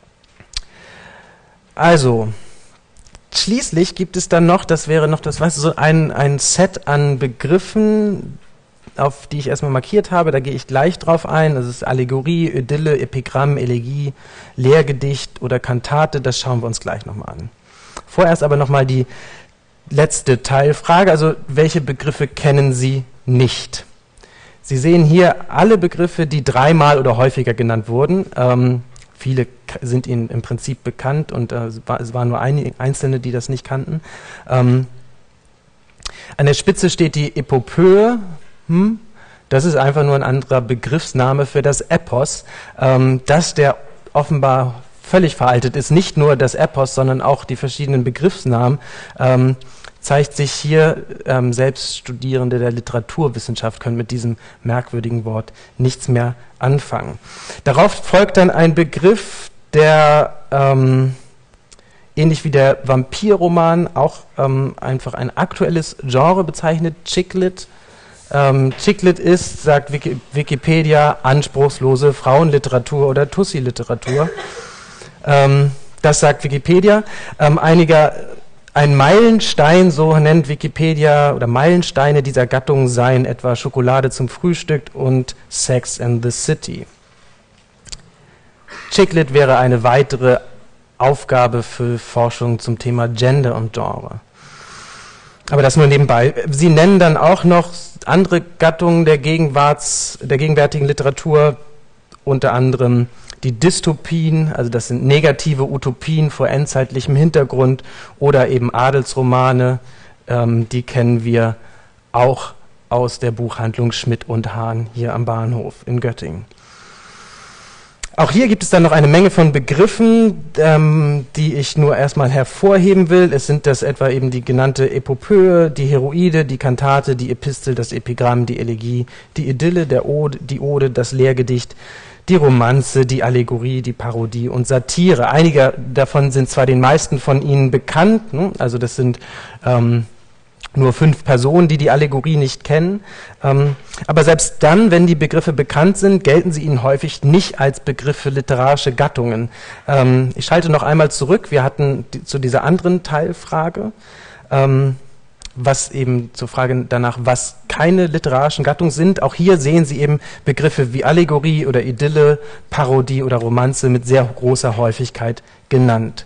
Speaker 1: Also, schließlich gibt es dann noch, das wäre noch das, weißt du, so ein, ein Set an Begriffen, auf die ich erstmal markiert habe, da gehe ich gleich drauf ein. Das ist Allegorie, Idylle, Epigramm, Elegie, Lehrgedicht oder Kantate, das schauen wir uns gleich nochmal an. Vorerst aber nochmal die letzte Teilfrage, also welche Begriffe kennen Sie nicht? Sie sehen hier alle Begriffe, die dreimal oder häufiger genannt wurden. Ähm, viele sind Ihnen im Prinzip bekannt und äh, es waren nur einige Einzelne, die das nicht kannten. Ähm, an der Spitze steht die Epopöe. Hm? Das ist einfach nur ein anderer Begriffsname für das Epos, ähm, das der offenbar völlig veraltet ist. Nicht nur das Epos, sondern auch die verschiedenen Begriffsnamen. Ähm, zeigt sich hier, ähm, selbst Studierende der Literaturwissenschaft können mit diesem merkwürdigen Wort nichts mehr anfangen. Darauf folgt dann ein Begriff, der ähm, ähnlich wie der Vampirroman auch ähm, einfach ein aktuelles Genre bezeichnet, Chick-Lit. Ähm, Chick-Lit ist, sagt Wiki Wikipedia, anspruchslose Frauenliteratur oder Tussi-Literatur. Ähm, das sagt Wikipedia. Ähm, einiger, ein Meilenstein, so nennt Wikipedia, oder Meilensteine dieser Gattung seien etwa Schokolade zum Frühstück und Sex in the City. Chick-Lit wäre eine weitere Aufgabe für Forschung zum Thema Gender und Genre. Aber das nur nebenbei. Sie nennen dann auch noch andere Gattungen der, Gegenwarts, der gegenwärtigen Literatur, unter anderem die Dystopien, also das sind negative Utopien vor endzeitlichem Hintergrund, oder eben Adelsromane, ähm, die kennen wir auch aus der Buchhandlung Schmidt und Hahn hier am Bahnhof in Göttingen. Auch hier gibt es dann noch eine Menge von Begriffen, ähm, die ich nur erstmal hervorheben will. Es sind das etwa eben die genannte Epopöe, die Heroide, die Kantate, die Epistel, das Epigramm, die Elegie, die Idylle, der Ode, die Ode, das Lehrgedicht, die Romanze, die Allegorie, die Parodie und Satire. Einige davon sind zwar den meisten von Ihnen bekannt, ne? Also das sind ähm, nur fünf Personen, die die Allegorie nicht kennen. Ähm, aber selbst dann, wenn die Begriffe bekannt sind, gelten sie ihnen häufig nicht als Begriffe für literarische Gattungen. Ähm, ich schalte noch einmal zurück. Wir hatten die, zu dieser anderen Teilfrage, ähm, was eben zur Frage danach, was keine literarischen Gattungen sind. Auch hier sehen Sie eben Begriffe wie Allegorie oder Idylle, Parodie oder Romanze mit sehr großer Häufigkeit genannt.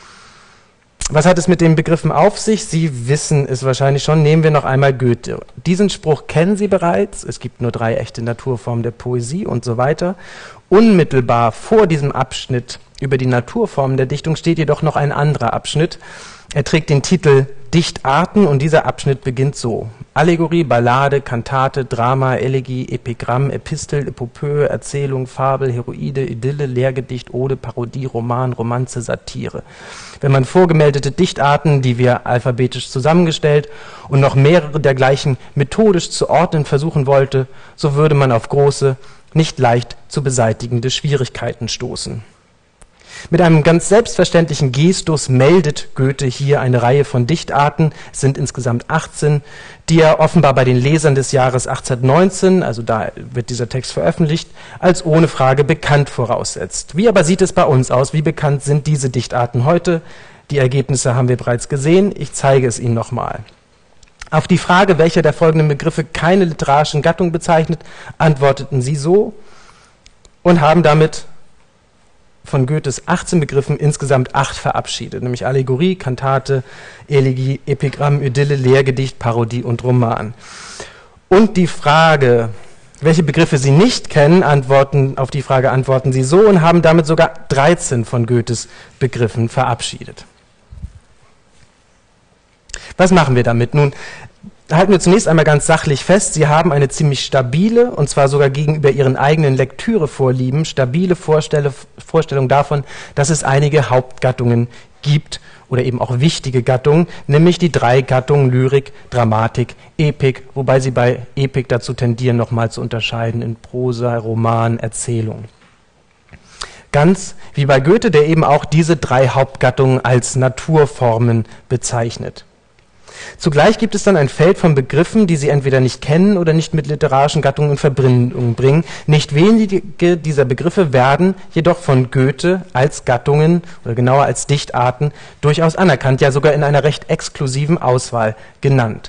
Speaker 1: Was hat es mit den Begriffen auf sich? Sie wissen es wahrscheinlich schon. Nehmen wir noch einmal Goethe. Diesen Spruch kennen Sie bereits. Es gibt nur drei echte Naturformen der Poesie und so weiter. Unmittelbar vor diesem Abschnitt über die Naturformen der Dichtung steht jedoch noch ein anderer Abschnitt. Er trägt den Titel Dichtarten und dieser Abschnitt beginnt so: Allegorie, Ballade, Kantate, Drama, Elegie, Epigramm, Epistel, Epopöe, Erzählung, Fabel, Heroide, Idylle, Lehrgedicht, Ode, Parodie, Roman, Romanze, Satire. Wenn man vorgemeldete Dichtarten, die wir alphabetisch zusammengestellt und noch mehrere dergleichen methodisch zu ordnen versuchen wollte, so würde man auf große, nicht leicht zu beseitigende Schwierigkeiten stoßen. Mit einem ganz selbstverständlichen Gestus meldet Goethe hier eine Reihe von Dichtarten, es sind insgesamt achtzehn, die er offenbar bei den Lesern des Jahres achtzehnhundertneunzehn, also da wird dieser Text veröffentlicht, als ohne Frage bekannt voraussetzt. Wie aber sieht es bei uns aus? Wie bekannt sind diese Dichtarten heute? Die Ergebnisse haben wir bereits gesehen, ich zeige es Ihnen nochmal. Auf die Frage, welcher der folgenden Begriffe keine literarischen Gattungen bezeichnet, antworteten Sie so und haben damit von Goethes achtzehn Begriffen insgesamt acht verabschiedet, nämlich Allegorie, Kantate, Elegie, Epigramm, Idylle, Lehrgedicht, Parodie und Roman. Und die Frage, welche Begriffe Sie nicht kennen, antworten, auf die Frage antworten Sie so und haben damit sogar dreizehn von Goethes Begriffen verabschiedet. Was machen wir damit? Nun, halten wir zunächst einmal ganz sachlich fest, Sie haben eine ziemlich stabile, und zwar sogar gegenüber Ihren eigenen Lektürevorlieben, stabile Vorstelle, Vorstellung davon, dass es einige Hauptgattungen gibt oder eben auch wichtige Gattungen, nämlich die drei Gattungen Lyrik, Dramatik, Epik, wobei Sie bei Epik dazu tendieren, nochmal zu unterscheiden in Prosa, Roman, Erzählung. Ganz wie bei Goethe, der eben auch diese drei Hauptgattungen als Naturformen bezeichnet. Zugleich gibt es dann ein Feld von Begriffen, die Sie entweder nicht kennen oder nicht mit literarischen Gattungen in Verbindung bringen. Nicht wenige dieser Begriffe werden jedoch von Goethe als Gattungen oder genauer als Dichtarten durchaus anerkannt, ja sogar in einer recht exklusiven Auswahl genannt.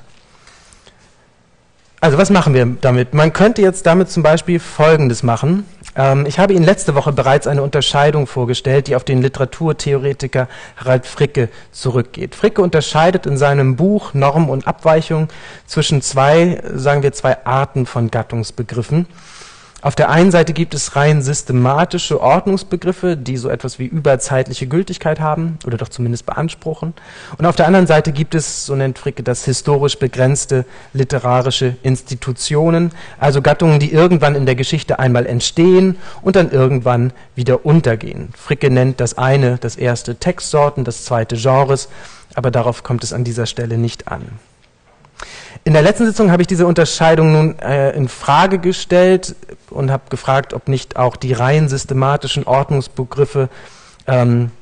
Speaker 1: Also was machen wir damit? Man könnte jetzt damit zum Beispiel Folgendes machen. Ähm, ich habe Ihnen letzte Woche bereits eine Unterscheidung vorgestellt, die auf den Literaturtheoretiker Harald Fricke zurückgeht. Fricke unterscheidet in seinem Buch Norm und Abweichung zwischen zwei, sagen wir, zwei Arten von Gattungsbegriffen. Auf der einen Seite gibt es rein systematische Ordnungsbegriffe, die so etwas wie überzeitliche Gültigkeit haben oder doch zumindest beanspruchen. Und auf der anderen Seite gibt es, so nennt Fricke das, historisch begrenzte literarische Institutionen, also Gattungen, die irgendwann in der Geschichte einmal entstehen und dann irgendwann wieder untergehen. Fricke nennt das eine, das erste Textsorten, das zweite Genres, aber darauf kommt es an dieser Stelle nicht an. In der letzten Sitzung habe ich diese Unterscheidung nun äh, in Frage gestellt und habe gefragt, ob nicht auch die rein systematischen Ordnungsbegriffe ähm,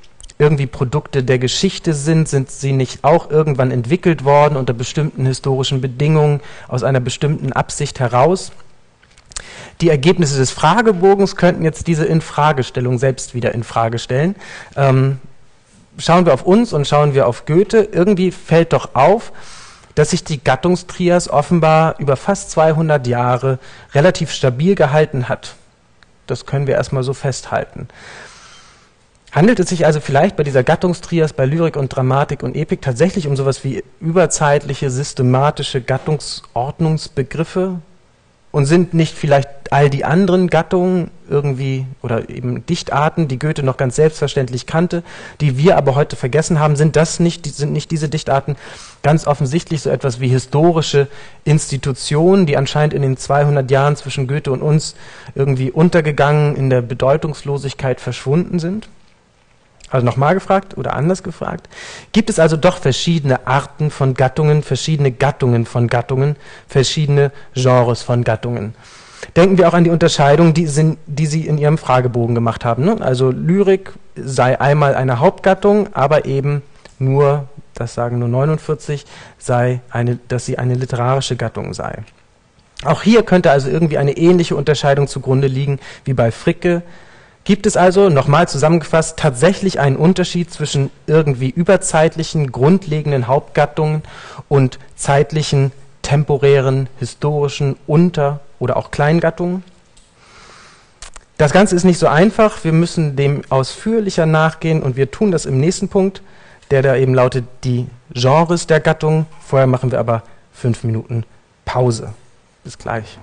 Speaker 1: irgendwie Produkte der Geschichte sind, sind sie nicht auch irgendwann entwickelt worden unter bestimmten historischen Bedingungen, aus einer bestimmten Absicht heraus. Die Ergebnisse des Fragebogens könnten jetzt diese Infragestellung selbst wieder in Frage stellen. Ähm, schauen wir auf uns und schauen wir auf Goethe, irgendwie fällt doch auf, dass sich die Gattungstrias offenbar über fast zweihundert Jahre relativ stabil gehalten hat. Das können wir erstmal so festhalten. Handelt es sich also vielleicht bei dieser Gattungstrias, bei Lyrik und Dramatik und Epik tatsächlich um sowas wie überzeitliche, systematische Gattungsordnungsbegriffe? Und sind nicht vielleicht all die anderen Gattungen irgendwie oder eben Dichtarten, die Goethe noch ganz selbstverständlich kannte, die wir aber heute vergessen haben, sind das nicht, sind nicht diese Dichtarten ganz offensichtlich so etwas wie historische Institutionen, die anscheinend in den zweihundert Jahren zwischen Goethe und uns irgendwie untergegangen, in der Bedeutungslosigkeit verschwunden sind? Also nochmal gefragt oder anders gefragt, gibt es also doch verschiedene Arten von Gattungen, verschiedene Gattungen von Gattungen, verschiedene Genres von Gattungen. Denken wir auch an die Unterscheidung, die, sind, die Sie in Ihrem Fragebogen gemacht haben. Ne? Also Lyrik sei einmal eine Hauptgattung, aber eben nur, das sagen nur neunundvierzig, sei eine, dass sie eine literarische Gattung sei. Auch hier könnte also irgendwie eine ähnliche Unterscheidung zugrunde liegen wie bei Fricke. Gibt es also, nochmal zusammengefasst, tatsächlich einen Unterschied zwischen irgendwie überzeitlichen, grundlegenden Hauptgattungen und zeitlichen, temporären, historischen Unter- oder auch Kleingattungen? Das Ganze ist nicht so einfach, wir müssen dem ausführlicher nachgehen und wir tun das im nächsten Punkt, der da eben lautet die Genres der Gattungen. Vorher machen wir aber fünf Minuten Pause. Bis gleich.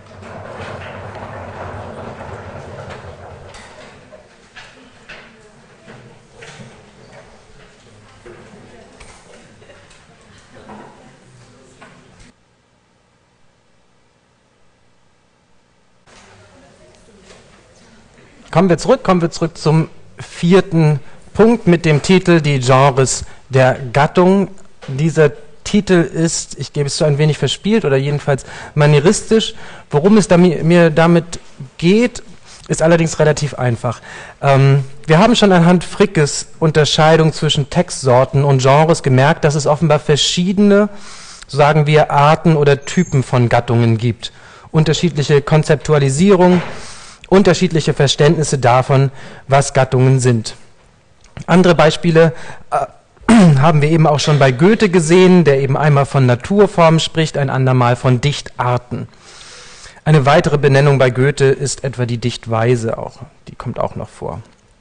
Speaker 1: Kommen wir zurück, kommen wir zurück zum vierten Punkt mit dem Titel Die Genres der Gattung. Dieser Titel ist, ich gebe es zu, ein wenig verspielt oder jedenfalls manieristisch. Worum es da mir damit geht, ist allerdings relativ einfach. Ähm, wir haben schon anhand Frickes Unterscheidung zwischen Textsorten und Genres gemerkt, dass es offenbar verschiedene, so sagen wir, Arten oder Typen von Gattungen gibt. Unterschiedliche Konzeptualisierung, unterschiedliche Verständnisse davon, was Gattungen sind. Andere Beispiele äh, haben wir eben auch schon bei Goethe gesehen, der eben einmal von Naturformen spricht, ein andermal von Dichtarten. Eine weitere Benennung bei Goethe ist etwa die Dichtweise auch, die kommt auch noch vor.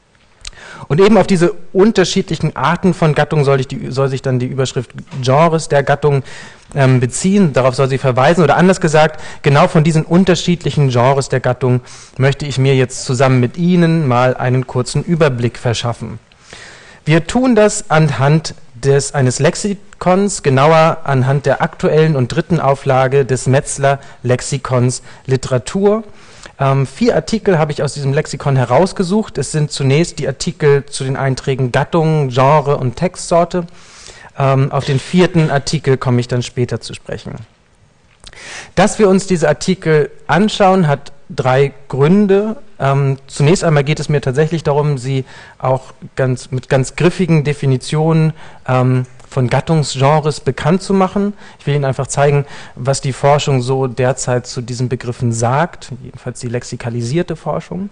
Speaker 1: Und eben auf diese unterschiedlichen Arten von Gattungen soll, ich die, soll sich dann die Überschrift Genres der Gattung ähm, beziehen, darauf soll sie verweisen, oder anders gesagt, genau von diesen unterschiedlichen Genres der Gattung möchte ich mir jetzt zusammen mit Ihnen mal einen kurzen Überblick verschaffen. Wir tun das anhand des, eines Lexikons, genauer anhand der aktuellen und dritten Auflage des Metzler Lexikons Literatur. Ähm, vier Artikel habe ich aus diesem Lexikon herausgesucht. Es sind zunächst die Artikel zu den Einträgen Gattung, Genre und Textsorte. Ähm, auf den vierten Artikel komme ich dann später zu sprechen. Dass wir uns diese Artikel anschauen, hat drei Gründe. Ähm, zunächst einmal geht es mir tatsächlich darum, sie auch ganz, mit ganz griffigen Definitionen ähm, von Gattungsgenres bekannt zu machen. Ich will Ihnen einfach zeigen, was die Forschung so derzeit zu diesen Begriffen sagt, jedenfalls die lexikalisierte Forschung.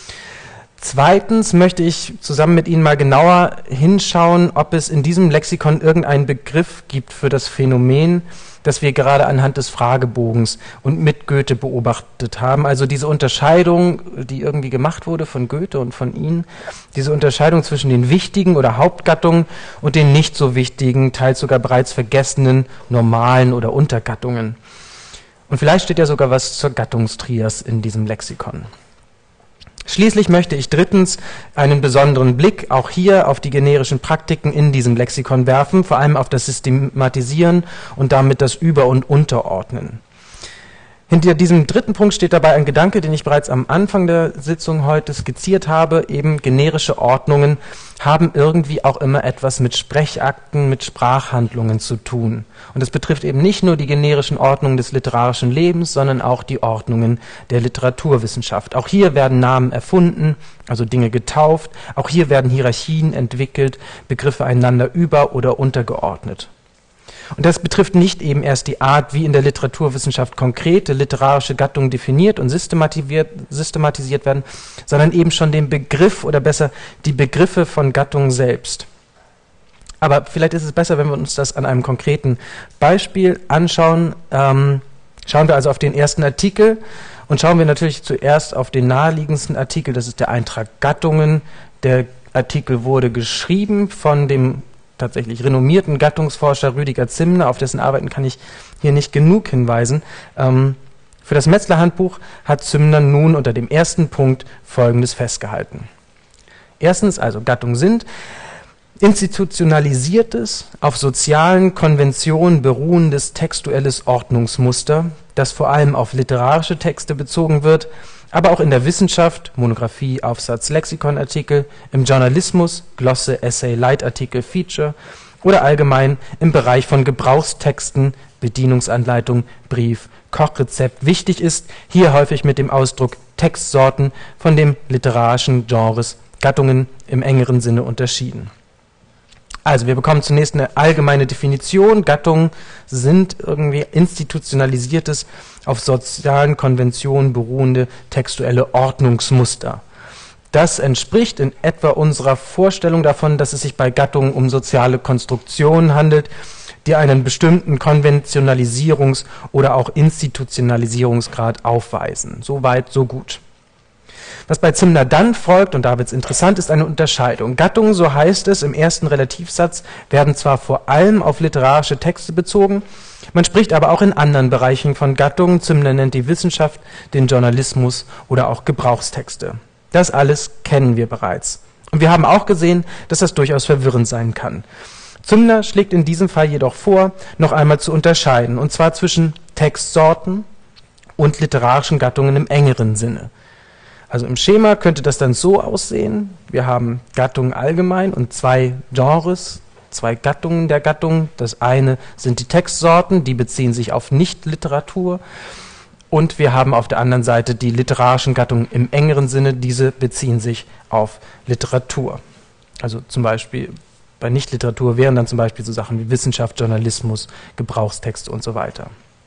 Speaker 1: Zweitens möchte ich zusammen mit Ihnen mal genauer hinschauen, ob es in diesem Lexikon irgendeinen Begriff gibt für das Phänomen, das wir gerade anhand des Fragebogens und mit Goethe beobachtet haben. Also diese Unterscheidung, die irgendwie gemacht wurde von Goethe und von Ihnen, diese Unterscheidung zwischen den wichtigen oder Hauptgattungen und den nicht so wichtigen, teils sogar bereits vergessenen, normalen oder Untergattungen. Und vielleicht steht ja sogar was zur Gattungstrias in diesem Lexikon. Schließlich möchte ich drittens einen besonderen Blick auch hier auf die generischen Praktiken in diesem Lexikon werfen, vor allem auf das Systematisieren und damit das Über- und Unterordnen. Hinter diesem dritten Punkt steht dabei ein Gedanke, den ich bereits am Anfang der Sitzung heute skizziert habe, eben generische Ordnungen haben irgendwie auch immer etwas mit Sprechakten, mit Sprachhandlungen zu tun. Und das betrifft eben nicht nur die generischen Ordnungen des literarischen Lebens, sondern auch die Ordnungen der Literaturwissenschaft. Auch hier werden Namen erfunden, also Dinge getauft, auch hier werden Hierarchien entwickelt, Begriffe einander über- oder untergeordnet. Und das betrifft nicht eben erst die Art, wie in der Literaturwissenschaft konkrete literarische Gattungen definiert und systematisiert, systematisiert werden, sondern eben schon den Begriff oder besser die Begriffe von Gattungen selbst. Aber vielleicht ist es besser, wenn wir uns das an einem konkreten Beispiel anschauen. Ähm, schauen wir also auf den ersten Artikel und schauen wir natürlich zuerst auf den naheliegendsten Artikel, das ist der Eintrag Gattungen. Der Artikel wurde geschrieben von dem tatsächlich renommierten Gattungsforscher Rüdiger Zimner, auf dessen Arbeiten kann ich hier nicht genug hinweisen. Ähm, für das Metzler-Handbuch hat Zimner nun unter dem ersten Punkt Folgendes festgehalten. Erstens, also Gattungen sind institutionalisiertes, auf sozialen Konventionen beruhendes textuelles Ordnungsmuster, das vor allem auf literarische Texte bezogen wird, aber auch in der Wissenschaft, Monographie, Aufsatz, Lexikonartikel, im Journalismus, Glosse, Essay, Leitartikel, Feature oder allgemein im Bereich von Gebrauchstexten, Bedienungsanleitung, Brief, Kochrezept wichtig ist, hier häufig mit dem Ausdruck Textsorten von dem literarischen Genres Gattungen im engeren Sinne unterschieden. Also wir bekommen zunächst eine allgemeine Definition. Gattungen sind irgendwie institutionalisiertes, auf sozialen Konventionen beruhende textuelle Ordnungsmuster. Das entspricht in etwa unserer Vorstellung davon, dass es sich bei Gattungen um soziale Konstruktionen handelt, die einen bestimmten Konventionalisierungs- oder auch Institutionalisierungsgrad aufweisen. So weit, so gut. Was bei Zimner dann folgt, und da wird es interessant, ist eine Unterscheidung. Gattungen, so heißt es im ersten Relativsatz, werden zwar vor allem auf literarische Texte bezogen, man spricht aber auch in anderen Bereichen von Gattungen. Zimner nennt die Wissenschaft, den Journalismus oder auch Gebrauchstexte. Das alles kennen wir bereits. Und wir haben auch gesehen, dass das durchaus verwirrend sein kann. Zimner schlägt in diesem Fall jedoch vor, noch einmal zu unterscheiden, und zwar zwischen Textsorten und literarischen Gattungen im engeren Sinne. Also im Schema könnte das dann so aussehen, wir haben Gattungen allgemein und zwei Genres, zwei Gattungen der Gattung. Das eine sind die Textsorten, die beziehen sich auf Nicht-Literatur, und wir haben auf der anderen Seite die literarischen Gattungen im engeren Sinne, diese beziehen sich auf Literatur. Also zum Beispiel bei Nicht-Literatur wären dann zum Beispiel so Sachen wie Wissenschaft, Journalismus, Gebrauchstexte und so weiter.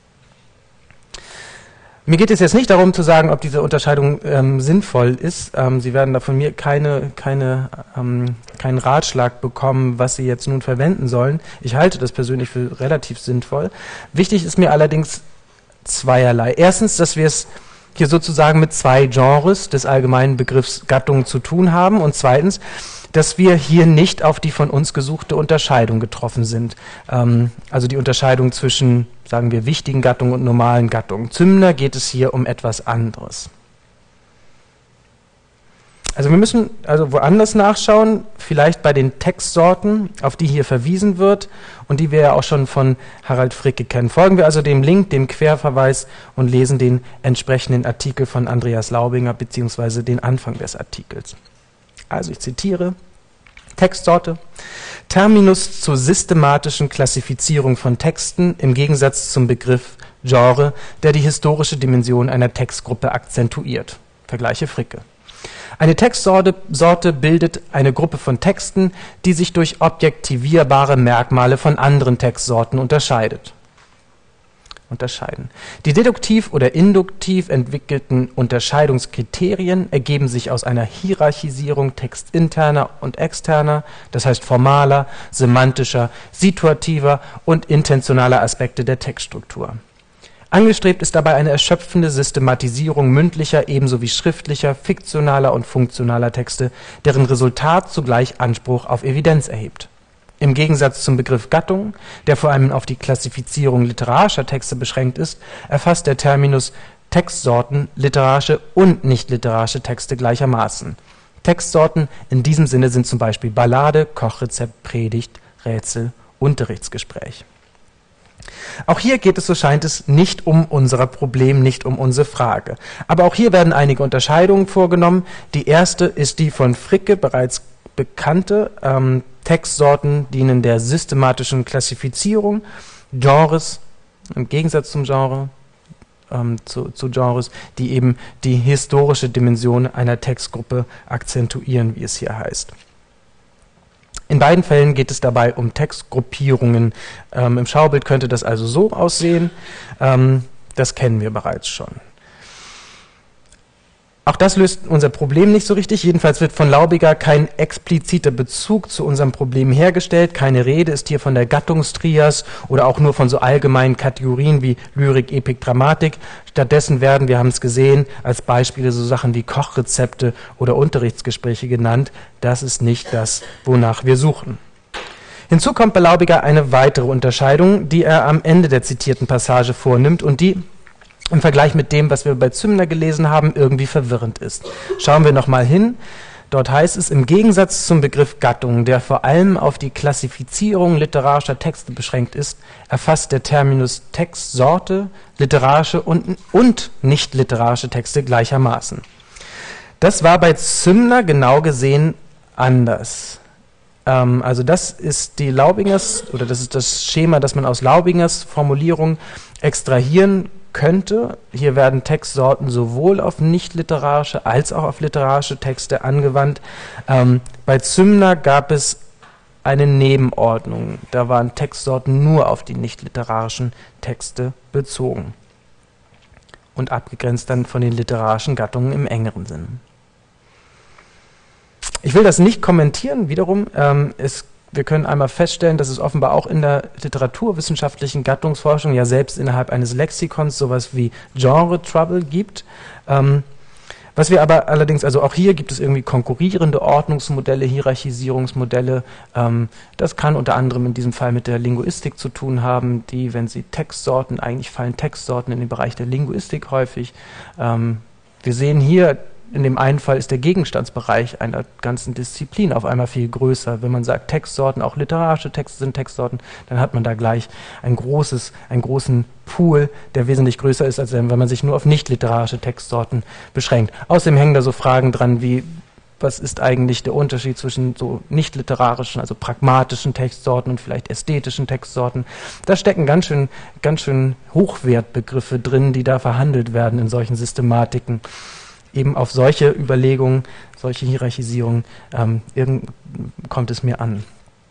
Speaker 1: Mir geht es jetzt nicht darum zu sagen, ob diese Unterscheidung ähm, sinnvoll ist. Ähm, Sie werden da von mir keine, keine, ähm, keinen Ratschlag bekommen, was Sie jetzt nun verwenden sollen. Ich halte das persönlich für relativ sinnvoll. Wichtig ist mir allerdings zweierlei. Erstens, dass wir es hier sozusagen mit zwei Genres des allgemeinen Begriffs Gattung zu tun haben, und zweitens, dass wir hier nicht auf die von uns gesuchte Unterscheidung getroffen sind. Ähm, also die Unterscheidung zwischen, sagen wir, wichtigen Gattungen und normalen Gattungen. Zimner geht es hier um etwas anderes. Also wir müssen also woanders nachschauen, vielleicht bei den Textsorten, auf die hier verwiesen wird und die wir ja auch schon von Harald Fricke kennen. Folgen wir also dem Link, dem Querverweis und lesen den entsprechenden Artikel von Andreas Laubinger beziehungsweise den Anfang des Artikels. Also ich zitiere: Textsorte, Terminus zur systematischen Klassifizierung von Texten im Gegensatz zum Begriff Genre, der die historische Dimension einer Textgruppe akzentuiert. Vergleiche Fricke. Eine Textsorte Sorte bildet eine Gruppe von Texten, die sich durch objektivierbare Merkmale von anderen Textsorten unterscheidet. Unterscheiden. Die deduktiv oder induktiv entwickelten Unterscheidungskriterien ergeben sich aus einer Hierarchisierung textinterner und externer, das heißt formaler, semantischer, situativer und intentionaler Aspekte der Textstruktur. Angestrebt ist dabei eine erschöpfende Systematisierung mündlicher ebenso wie schriftlicher, fiktionaler und funktionaler Texte, deren Resultat zugleich Anspruch auf Evidenz erhebt. Im Gegensatz zum Begriff Gattung, der vor allem auf die Klassifizierung literarischer Texte beschränkt ist, erfasst der Terminus Textsorten literarische und nicht-literarische Texte gleichermaßen. Textsorten in diesem Sinne sind zum Beispiel Ballade, Kochrezept, Predigt, Rätsel, Unterrichtsgespräch. Auch hier geht es, so scheint es, nicht um unser Problem, nicht um unsere Frage. Aber auch hier werden einige Unterscheidungen vorgenommen. Die erste ist die von Fricke bereits bekannte. Ähm, Textsorten dienen der systematischen Klassifizierung. Genres, im Gegensatz zum Genre, ähm, zu, zu Genres, die eben die historische Dimension einer Textgruppe akzentuieren, wie es hier heißt. In beiden Fällen geht es dabei um Textgruppierungen. Ähm, Im Schaubild könnte das also so aussehen. Ähm, das kennen wir bereits schon. Auch das löst unser Problem nicht so richtig. Jedenfalls wird von Laubiger kein expliziter Bezug zu unserem Problem hergestellt. Keine Rede ist hier von der Gattungstrias oder auch nur von so allgemeinen Kategorien wie Lyrik, Epik, Dramatik. Stattdessen werden, wir haben es gesehen, als Beispiele so Sachen wie Kochrezepte oder Unterrichtsgespräche genannt. Das ist nicht das, wonach wir suchen. Hinzu kommt bei Laubiger eine weitere Unterscheidung, die er am Ende der zitierten Passage vornimmt und die im Vergleich mit dem, was wir bei Zümmner gelesen haben, irgendwie verwirrend ist. Schauen wir nochmal hin. Dort heißt es, im Gegensatz zum Begriff Gattung, der vor allem auf die Klassifizierung literarischer Texte beschränkt ist, erfasst der Terminus Textsorte literarische und, und nicht literarische Texte gleichermaßen. Das war bei Zümmner genau gesehen anders. Ähm, also das ist die Laubingers, oder das ist das Schema, das man aus Laubingers Formulierung extrahieren könnte. Hier werden Textsorten sowohl auf nicht-literarische als auch auf literarische Texte angewandt. Ähm, bei Zümmner gab es eine Nebenordnung. Da waren Textsorten nur auf die nicht-literarischen Texte bezogen und abgegrenzt dann von den literarischen Gattungen im engeren Sinne. Ich will das nicht kommentieren, wiederum. Ähm, es Wir können einmal feststellen, dass es offenbar auch in der literaturwissenschaftlichen Gattungsforschung, ja selbst innerhalb eines Lexikons, sowas wie Genre-Trouble gibt. Ähm, was wir aber allerdings, also auch hier gibt es irgendwie konkurrierende Ordnungsmodelle, Hierarchisierungsmodelle. Ähm, das kann unter anderem in diesem Fall mit der Linguistik zu tun haben, die, wenn sie Textsorten, eigentlich fallen Textsorten in den Bereich der Linguistik häufig. Ähm, wir sehen hier, in dem einen Fall ist der Gegenstandsbereich einer ganzen Disziplin auf einmal viel größer. Wenn man sagt Textsorten, auch literarische Texte sind Textsorten, dann hat man da gleich ein großes, einen großen Pool, der wesentlich größer ist, als wenn man sich nur auf nicht-literarische Textsorten beschränkt. Außerdem hängen da so Fragen dran wie, was ist eigentlich der Unterschied zwischen so nicht-literarischen, also pragmatischen Textsorten und vielleicht ästhetischen Textsorten. Da stecken ganz schön, ganz schön Hochwertbegriffe drin, die da verhandelt werden in solchen Systematiken. Eben auf solche Überlegungen, solche Hierarchisierung ähm, kommt es mir an.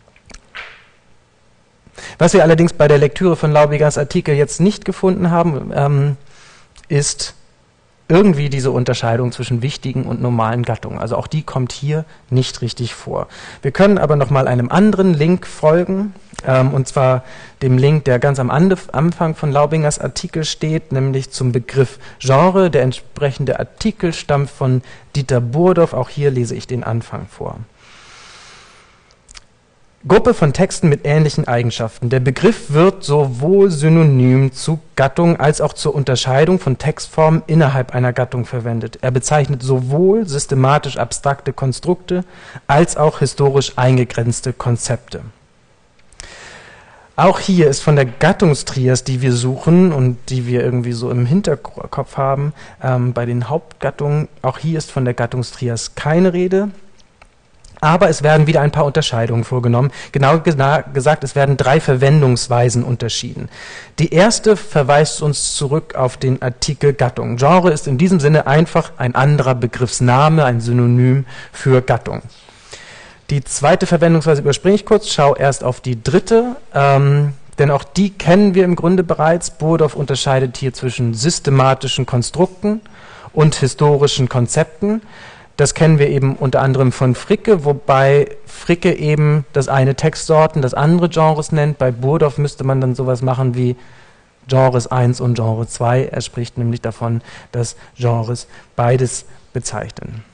Speaker 1: Was wir allerdings bei der Lektüre von Laubigers Artikel jetzt nicht gefunden haben, ähm, ist irgendwie diese Unterscheidung zwischen wichtigen und normalen Gattungen. Also auch die kommt hier nicht richtig vor. Wir können aber nochmal einem anderen Link folgen, ähm, und zwar dem Link, der ganz am Anfang von Laubingers Artikel steht, nämlich zum Begriff Genre. Der entsprechende Artikel stammt von Dieter Burdorf. Auch hier lese ich den Anfang vor. Gruppe von Texten mit ähnlichen Eigenschaften. Der Begriff wird sowohl synonym zu Gattung als auch zur Unterscheidung von Textformen innerhalb einer Gattung verwendet. Er bezeichnet sowohl systematisch abstrakte Konstrukte als auch historisch eingegrenzte Konzepte. Auch hier ist von der Gattungstrias, die wir suchen und die wir irgendwie so im Hinterkopf haben, ähm, bei den Hauptgattungen, auch hier ist von der Gattungstrias keine Rede. Aber es werden wieder ein paar Unterscheidungen vorgenommen. Genau gesagt, es werden drei Verwendungsweisen unterschieden. Die erste verweist uns zurück auf den Artikel Gattung. Genre ist in diesem Sinne einfach ein anderer Begriffsname, ein Synonym für Gattung. Die zweite Verwendungsweise überspringe ich kurz, schau erst auf die dritte, ähm, denn auch die kennen wir im Grunde bereits. Burdorf unterscheidet hier zwischen systematischen Konstrukten und historischen Konzepten. Das kennen wir eben unter anderem von Fricke, wobei Fricke eben das eine Textsorten, das andere Genres nennt. Bei Burdorf müsste man dann sowas machen wie Genres eins und Genre zwei. Er spricht nämlich davon, dass Genres beides bezeichnen.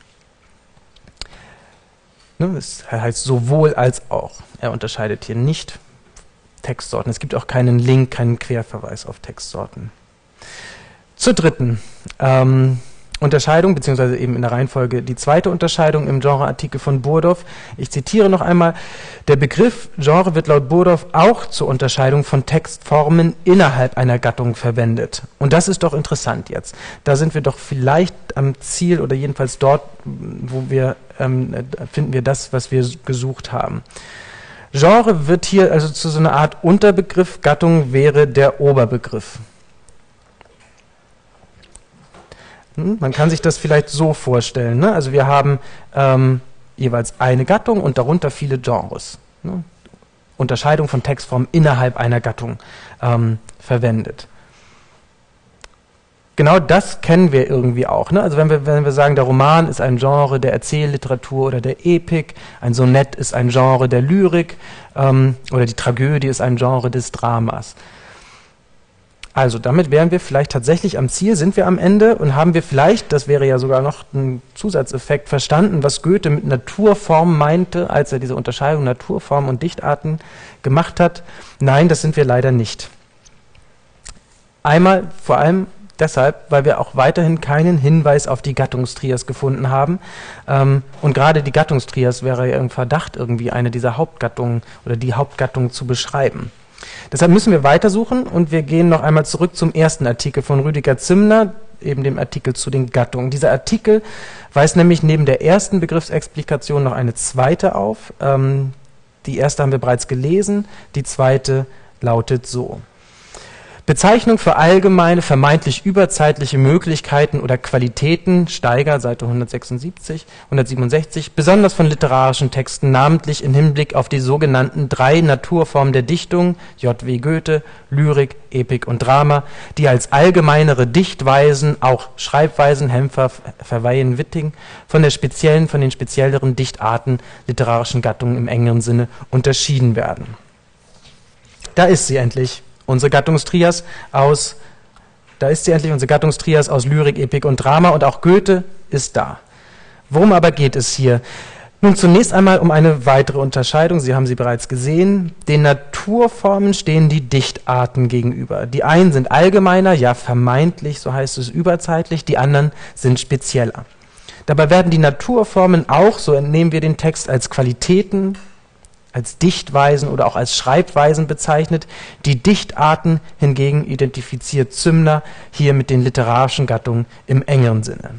Speaker 1: Ne, es heißt sowohl als auch. Er unterscheidet hier nicht Textsorten. Es gibt auch keinen Link, keinen Querverweis auf Textsorten. Zur dritten. Ähm, Unterscheidung, beziehungsweise eben in der Reihenfolge die zweite Unterscheidung im Genreartikel von Burdorf. Ich zitiere noch einmal: Der Begriff Genre wird laut Burdorf auch zur Unterscheidung von Textformen innerhalb einer Gattung verwendet. Und das ist doch interessant jetzt. Da sind wir doch vielleicht am Ziel, oder jedenfalls dort, wo wir, ähm, finden wir das, was wir gesucht haben. Genre wird hier also zu so einer Art Unterbegriff, Gattung wäre der Oberbegriff. Man kann sich das vielleicht so vorstellen, ne? Also wir haben ähm, jeweils eine Gattung und darunter viele Genres. Ne? Unterscheidung von Textformen innerhalb einer Gattung ähm, verwendet. Genau das kennen wir irgendwie auch. Ne? Also wenn wir, wenn wir sagen, der Roman ist ein Genre der Erzählliteratur oder der Epik, ein Sonett ist ein Genre der Lyrik ähm, oder die Tragödie ist ein Genre des Dramas. Also damit wären wir vielleicht tatsächlich am Ziel, sind wir am Ende und haben wir vielleicht, das wäre ja sogar noch ein Zusatzeffekt, verstanden, was Goethe mit Naturform meinte, als er diese Unterscheidung Naturform und Dichtarten gemacht hat. Nein, das sind wir leider nicht. Einmal vor allem deshalb, weil wir auch weiterhin keinen Hinweis auf die Gattungstrias gefunden haben. Ähm, und gerade die Gattungstrias wäre ja im Verdacht, irgendwie eine dieser Hauptgattungen oder die Hauptgattung zu beschreiben. Deshalb müssen wir weitersuchen und wir gehen noch einmal zurück zum ersten Artikel von Rüdiger Zimner, eben dem Artikel zu den Gattungen. Dieser Artikel weist nämlich neben der ersten Begriffsexplikation noch eine zweite auf. Ähm, die erste haben wir bereits gelesen, die zweite lautet so: Bezeichnung für allgemeine, vermeintlich überzeitliche Möglichkeiten oder Qualitäten, Steiger, Seite hundertsechsundsiebzig, hundertsiebenundsechzig, besonders von literarischen Texten, namentlich im Hinblick auf die sogenannten drei Naturformen der Dichtung, J W Goethe, Lyrik, Epik und Drama, die als allgemeinere Dichtweisen, auch Schreibweisen, Hempfer, Verweyen, Witting, von der speziellen, von den spezielleren Dichtarten literarischen Gattungen im engeren Sinne unterschieden werden. Da ist sie endlich. Unsere Gattungstrias aus, da ist sie endlich, unsere Gattungstrias aus Lyrik, Epik und Drama, und auch Goethe ist da. Worum aber geht es hier? Nun zunächst einmal um eine weitere Unterscheidung, Sie haben sie bereits gesehen. Den Naturformen stehen die Dichtarten gegenüber. Die einen sind allgemeiner, ja vermeintlich, so heißt es überzeitlich, die anderen sind spezieller. Dabei werden die Naturformen auch, so entnehmen wir den Text, als Qualitäten, als Dichtweisen oder auch als Schreibweisen bezeichnet. Die Dichtarten hingegen identifiziert Zümner hier mit den literarischen Gattungen im engeren Sinne.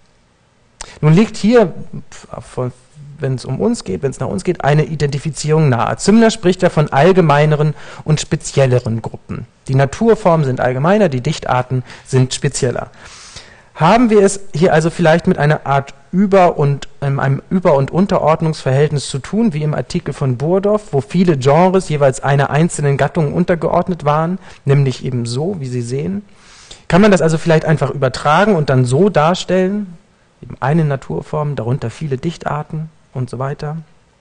Speaker 1: Nun liegt hier, wenn es um uns geht, wenn es nach uns geht, eine Identifizierung nahe. Zümner spricht ja von allgemeineren und spezielleren Gruppen. Die Naturformen sind allgemeiner, die Dichtarten sind spezieller. Haben wir es hier also vielleicht mit einer Art Über- und ähm, einem Über- und Unterordnungsverhältnis zu tun, wie im Artikel von Burdorf, wo viele Genres jeweils einer einzelnen Gattung untergeordnet waren, nämlich eben so, wie Sie sehen? Kann man das also vielleicht einfach übertragen und dann so darstellen? Eben eine Naturform, darunter viele Dichtarten und so weiter.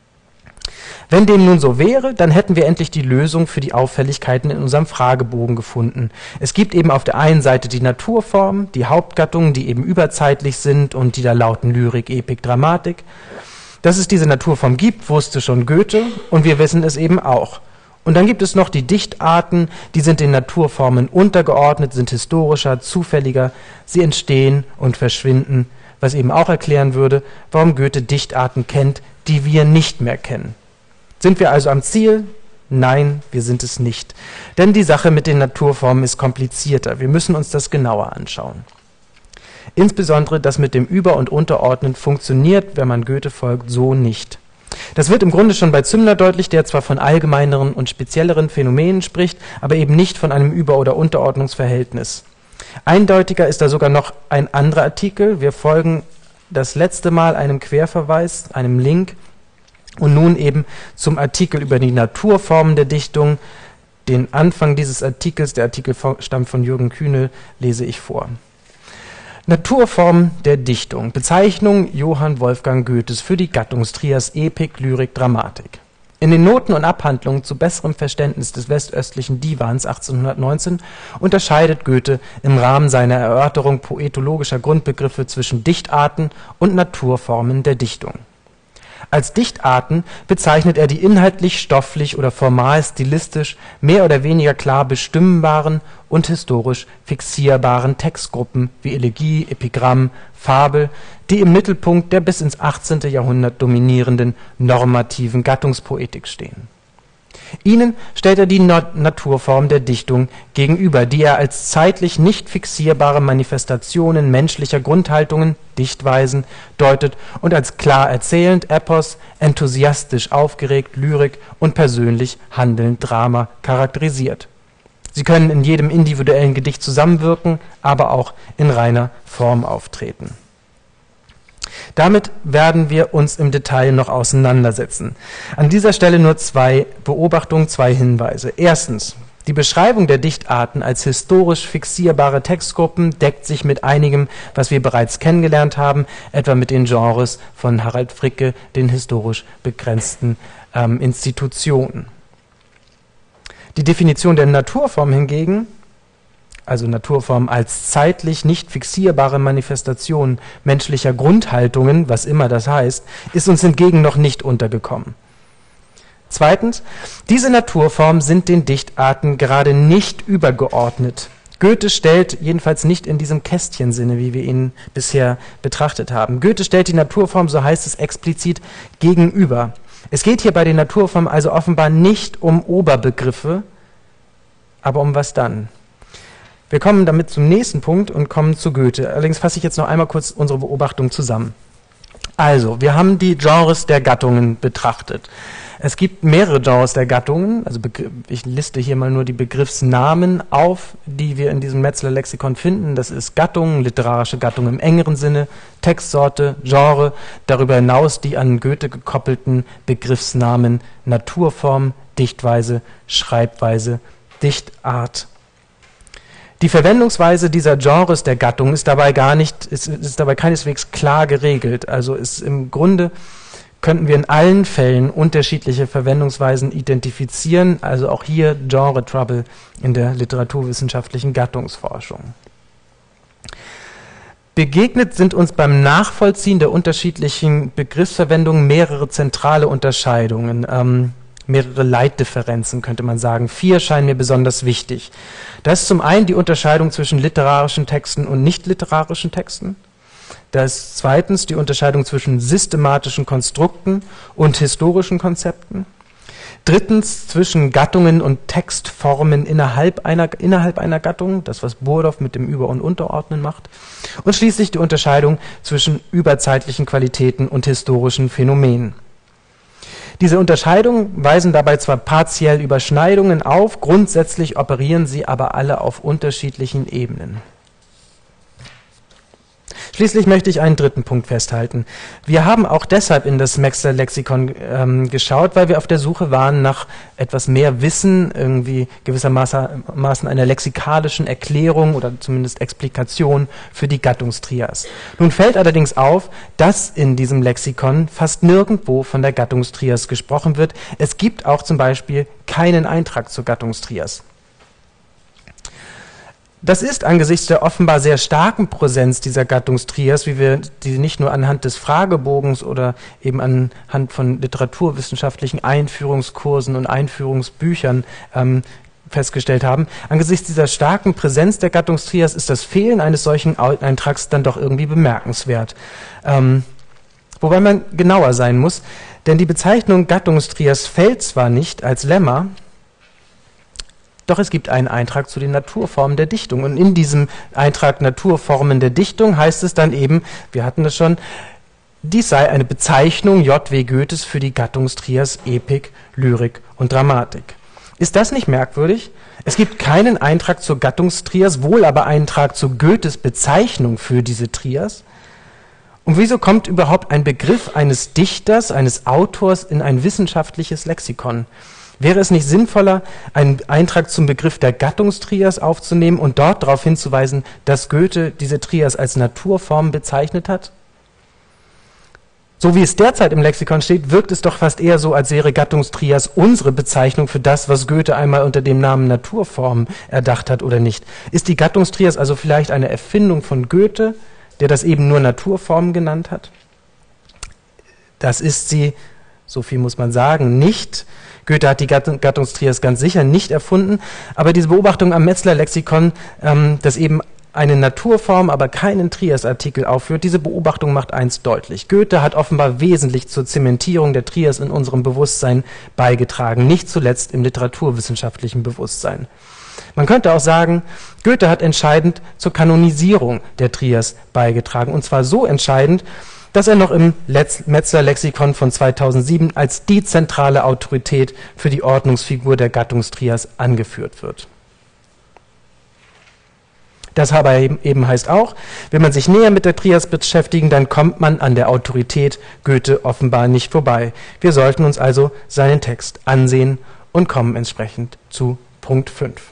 Speaker 1: Wenn dem nun so wäre, dann hätten wir endlich die Lösung für die Auffälligkeiten in unserem Fragebogen gefunden. Es gibt eben auf der einen Seite die Naturformen, die Hauptgattungen, die eben überzeitlich sind und die da lauten Lyrik, Epik, Dramatik. Dass es diese Naturform gibt, wusste schon Goethe und wir wissen es eben auch. Und dann gibt es noch die Dichtarten, die sind den Naturformen untergeordnet, sind historischer, zufälliger, sie entstehen und verschwinden, was eben auch erklären würde, warum Goethe Dichtarten kennt, die wir nicht mehr kennen. Sind wir also am Ziel? Nein, wir sind es nicht. Denn die Sache mit den Naturformen ist komplizierter. Wir müssen uns das genauer anschauen. Insbesondere das mit dem Über- und Unterordnen funktioniert, wenn man Goethe folgt, so nicht. Das wird im Grunde schon bei Zümner deutlich, der zwar von allgemeineren und spezielleren Phänomenen spricht, aber eben nicht von einem Über- oder Unterordnungsverhältnis. Eindeutiger ist da sogar noch ein anderer Artikel. Wir folgen das letzte Mal einem Querverweis, einem Link, und nun eben zum Artikel über die Naturformen der Dichtung. Den Anfang dieses Artikels, der Artikel stammt von Jürgen Kühnel, lese ich vor. Naturformen der Dichtung. Bezeichnung Johann Wolfgang Goethes für die Gattungstrias Epik, Lyrik, Dramatik. In den Noten und Abhandlungen zu besserem Verständnis des westöstlichen Divans achtzehnhundertneunzehn unterscheidet Goethe im Rahmen seiner Erörterung poetologischer Grundbegriffe zwischen Dichtarten und Naturformen der Dichtung. Als Dichtarten bezeichnet er die inhaltlich, stofflich oder formal stilistisch mehr oder weniger klar bestimmbaren und historisch fixierbaren Textgruppen wie Elegie, Epigramm, Fabel, die im Mittelpunkt der bis ins achtzehnte Jahrhundert dominierenden normativen Gattungspoetik stehen. Ihnen stellt er die Naturform der Dichtung gegenüber, die er als zeitlich nicht fixierbare Manifestationen menschlicher Grundhaltungen, Dichtweisen, deutet und als klar erzählend, Epos, enthusiastisch aufgeregt, Lyrik und persönlich handelnd, Drama charakterisiert. Sie können in jedem individuellen Gedicht zusammenwirken, aber auch in reiner Form auftreten. Damit werden wir uns im Detail noch auseinandersetzen. An dieser Stelle nur zwei Beobachtungen, zwei Hinweise. Erstens, die Beschreibung der Dichtarten als historisch fixierbare Textgruppen deckt sich mit einigem, was wir bereits kennengelernt haben, etwa mit den Genres von Harald Fricke, den historisch begrenzten ähm, Institutionen. Die Definition der Naturform hingegen, also Naturform als zeitlich nicht fixierbare Manifestation menschlicher Grundhaltungen, was immer das heißt, ist uns hingegen noch nicht untergekommen. Zweitens, diese Naturformen sind den Dichtarten gerade nicht übergeordnet. Goethe stellt, jedenfalls nicht in diesem Kästchensinne, wie wir ihn bisher betrachtet haben, Goethe stellt die Naturform, so heißt es explizit, gegenüber. Es geht hier bei den Naturformen also offenbar nicht um Oberbegriffe, aber um was dann? Wir kommen damit zum nächsten Punkt und kommen zu Goethe. Allerdings fasse ich jetzt noch einmal kurz unsere Beobachtung zusammen. Also, wir haben die Genres der Gattungen betrachtet. Es gibt mehrere Genres der Gattungen, also ich liste hier mal nur die Begriffsnamen auf, die wir in diesem Metzler Lexikon finden. Das ist Gattung, literarische Gattung im engeren Sinne, Textsorte, Genre, darüber hinaus die an Goethe gekoppelten Begriffsnamen Naturform, Dichtweise, Schreibweise, Dichtart. Die Verwendungsweise dieser Genres der Gattung ist dabei gar nicht, ist, ist dabei keineswegs klar geregelt. Also ist im Grunde könnten wir in allen Fällen unterschiedliche Verwendungsweisen identifizieren, also auch hier Genre-Trouble in der literaturwissenschaftlichen Gattungsforschung. Begegnet sind uns beim Nachvollziehen der unterschiedlichen Begriffsverwendungen mehrere zentrale Unterscheidungen, ähm, mehrere Leitdifferenzen könnte man sagen. Vier scheinen mir besonders wichtig. Das ist zum einen die Unterscheidung zwischen literarischen Texten und nicht-literarischen Texten. Das ist zweitens die Unterscheidung zwischen systematischen Konstrukten und historischen Konzepten. Drittens zwischen Gattungen und Textformen innerhalb einer, innerhalb einer Gattung, das was Burdorf mit dem Über- und Unterordnen macht. Und schließlich die Unterscheidung zwischen überzeitlichen Qualitäten und historischen Phänomenen. Diese Unterscheidungen weisen dabei zwar partiell Überschneidungen auf, grundsätzlich operieren sie aber alle auf unterschiedlichen Ebenen. Schließlich möchte ich einen dritten Punkt festhalten. Wir haben auch deshalb in das Metzler Lexikon ähm, geschaut, weil wir auf der Suche waren nach etwas mehr Wissen, irgendwie gewissermaßen einer lexikalischen Erklärung oder zumindest Explikation für die Gattungstrias. Nun fällt allerdings auf, dass in diesem Lexikon fast nirgendwo von der Gattungstrias gesprochen wird. Es gibt auch zum Beispiel keinen Eintrag zur Gattungstrias. Das ist angesichts der offenbar sehr starken Präsenz dieser Gattungstrias, wie wir die nicht nur anhand des Fragebogens oder eben anhand von literaturwissenschaftlichen Einführungskursen und Einführungsbüchern ähm, festgestellt haben, angesichts dieser starken Präsenz der Gattungstrias ist das Fehlen eines solchen Eintrags dann doch irgendwie bemerkenswert. Ähm, wobei man genauer sein muss, denn die Bezeichnung Gattungstrias fällt zwar nicht als Lemma, doch es gibt einen Eintrag zu den Naturformen der Dichtung. Und in diesem Eintrag Naturformen der Dichtung heißt es dann eben, wir hatten das schon, dies sei eine Bezeichnung J W Goethes für die Gattungstrias Epik, Lyrik und Dramatik. Ist das nicht merkwürdig? Es gibt keinen Eintrag zur Gattungstrias, wohl aber einen Eintrag zu Goethes Bezeichnung für diese Trias. Und wieso kommt überhaupt ein Begriff eines Dichters, eines Autors in ein wissenschaftliches Lexikon? Wäre es nicht sinnvoller, einen Eintrag zum Begriff der Gattungstrias aufzunehmen und dort darauf hinzuweisen, dass Goethe diese Trias als Naturform bezeichnet hat? So wie es derzeit im Lexikon steht, wirkt es doch fast eher so, als wäre Gattungstrias unsere Bezeichnung für das, was Goethe einmal unter dem Namen Naturform erdacht hat oder nicht. Ist die Gattungstrias also vielleicht eine Erfindung von Goethe, der das eben nur Naturform genannt hat? Das ist sie, so viel muss man sagen, nicht. Goethe hat die Gattungstrias ganz sicher nicht erfunden, aber diese Beobachtung am Metzler-Lexikon, ähm, das eben eine Naturform, aber keinen Trias-Artikel aufführt, diese Beobachtung macht eins deutlich. Goethe hat offenbar wesentlich zur Zementierung der Trias in unserem Bewusstsein beigetragen, nicht zuletzt im literaturwissenschaftlichen Bewusstsein. Man könnte auch sagen, Goethe hat entscheidend zur Kanonisierung der Trias beigetragen, und zwar so entscheidend, dass er noch im Metzler-Lexikon von zweitausendsieben als die zentrale Autorität für die Ordnungsfigur der Gattungstrias angeführt wird. Das aber eben heißt auch, wenn man sich näher mit der Trias beschäftigen, dann kommt man an der Autorität Goethe offenbar nicht vorbei. Wir sollten uns also seinen Text ansehen und kommen entsprechend zu Punkt fünf.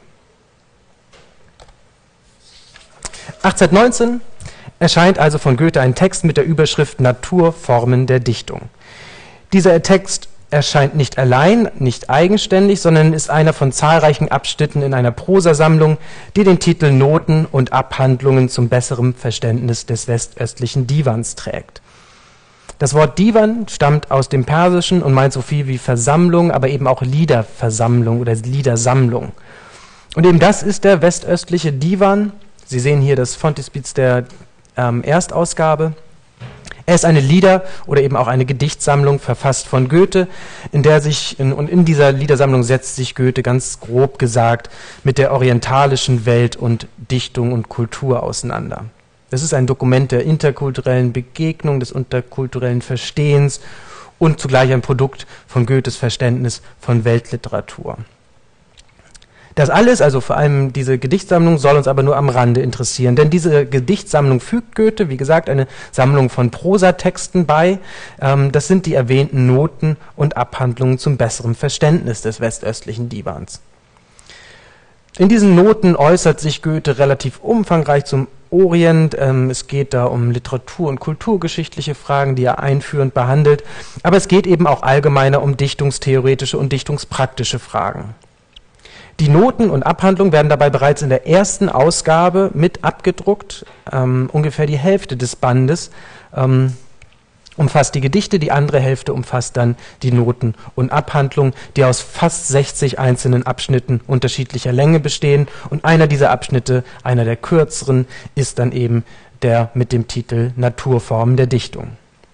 Speaker 1: achtzehnhundertneunzehn erscheint also von Goethe ein Text mit der Überschrift Naturformen der Dichtung. Dieser Text erscheint nicht allein, nicht eigenständig, sondern ist einer von zahlreichen Abschnitten in einer Prosasammlung, die den Titel Noten und Abhandlungen zum besseren Verständnis des westöstlichen Divans trägt. Das Wort Divan stammt aus dem Persischen und meint so viel wie Versammlung, aber eben auch Liederversammlung oder Liedersammlung. Und eben das ist der westöstliche Divan. Sie sehen hier das Frontispiz der ähm, Erstausgabe. Er ist eine Lieder- oder eben auch eine Gedichtsammlung, verfasst von Goethe, in der sich, in, und in dieser Liedersammlung setzt sich Goethe ganz grob gesagt mit der orientalischen Welt und Dichtung und Kultur auseinander. Es ist ein Dokument der interkulturellen Begegnung, des interkulturellen Verstehens und zugleich ein Produkt von Goethes Verständnis von Weltliteratur. Das alles, also vor allem diese Gedichtsammlung, soll uns aber nur am Rande interessieren, denn diese Gedichtsammlung fügt Goethe, wie gesagt, eine Sammlung von Prosatexten bei. Ähm, das sind die erwähnten Noten und Abhandlungen zum besseren Verständnis des westöstlichen Divans. In diesen Noten äußert sich Goethe relativ umfangreich zum Orient. Ähm, es geht da um Literatur- und kulturgeschichtliche Fragen, die er einführend behandelt, aber es geht eben auch allgemeiner um dichtungstheoretische und dichtungspraktische Fragen. Die Noten und Abhandlungen werden dabei bereits in der ersten Ausgabe mit abgedruckt. Ähm, ungefähr die Hälfte des Bandes ähm, umfasst die Gedichte, die andere Hälfte umfasst dann die Noten und Abhandlungen, die aus fast sechzig einzelnen Abschnitten unterschiedlicher Länge bestehen. Und einer dieser Abschnitte, einer der kürzeren, ist dann eben der mit dem Titel Naturformen der Dichtung.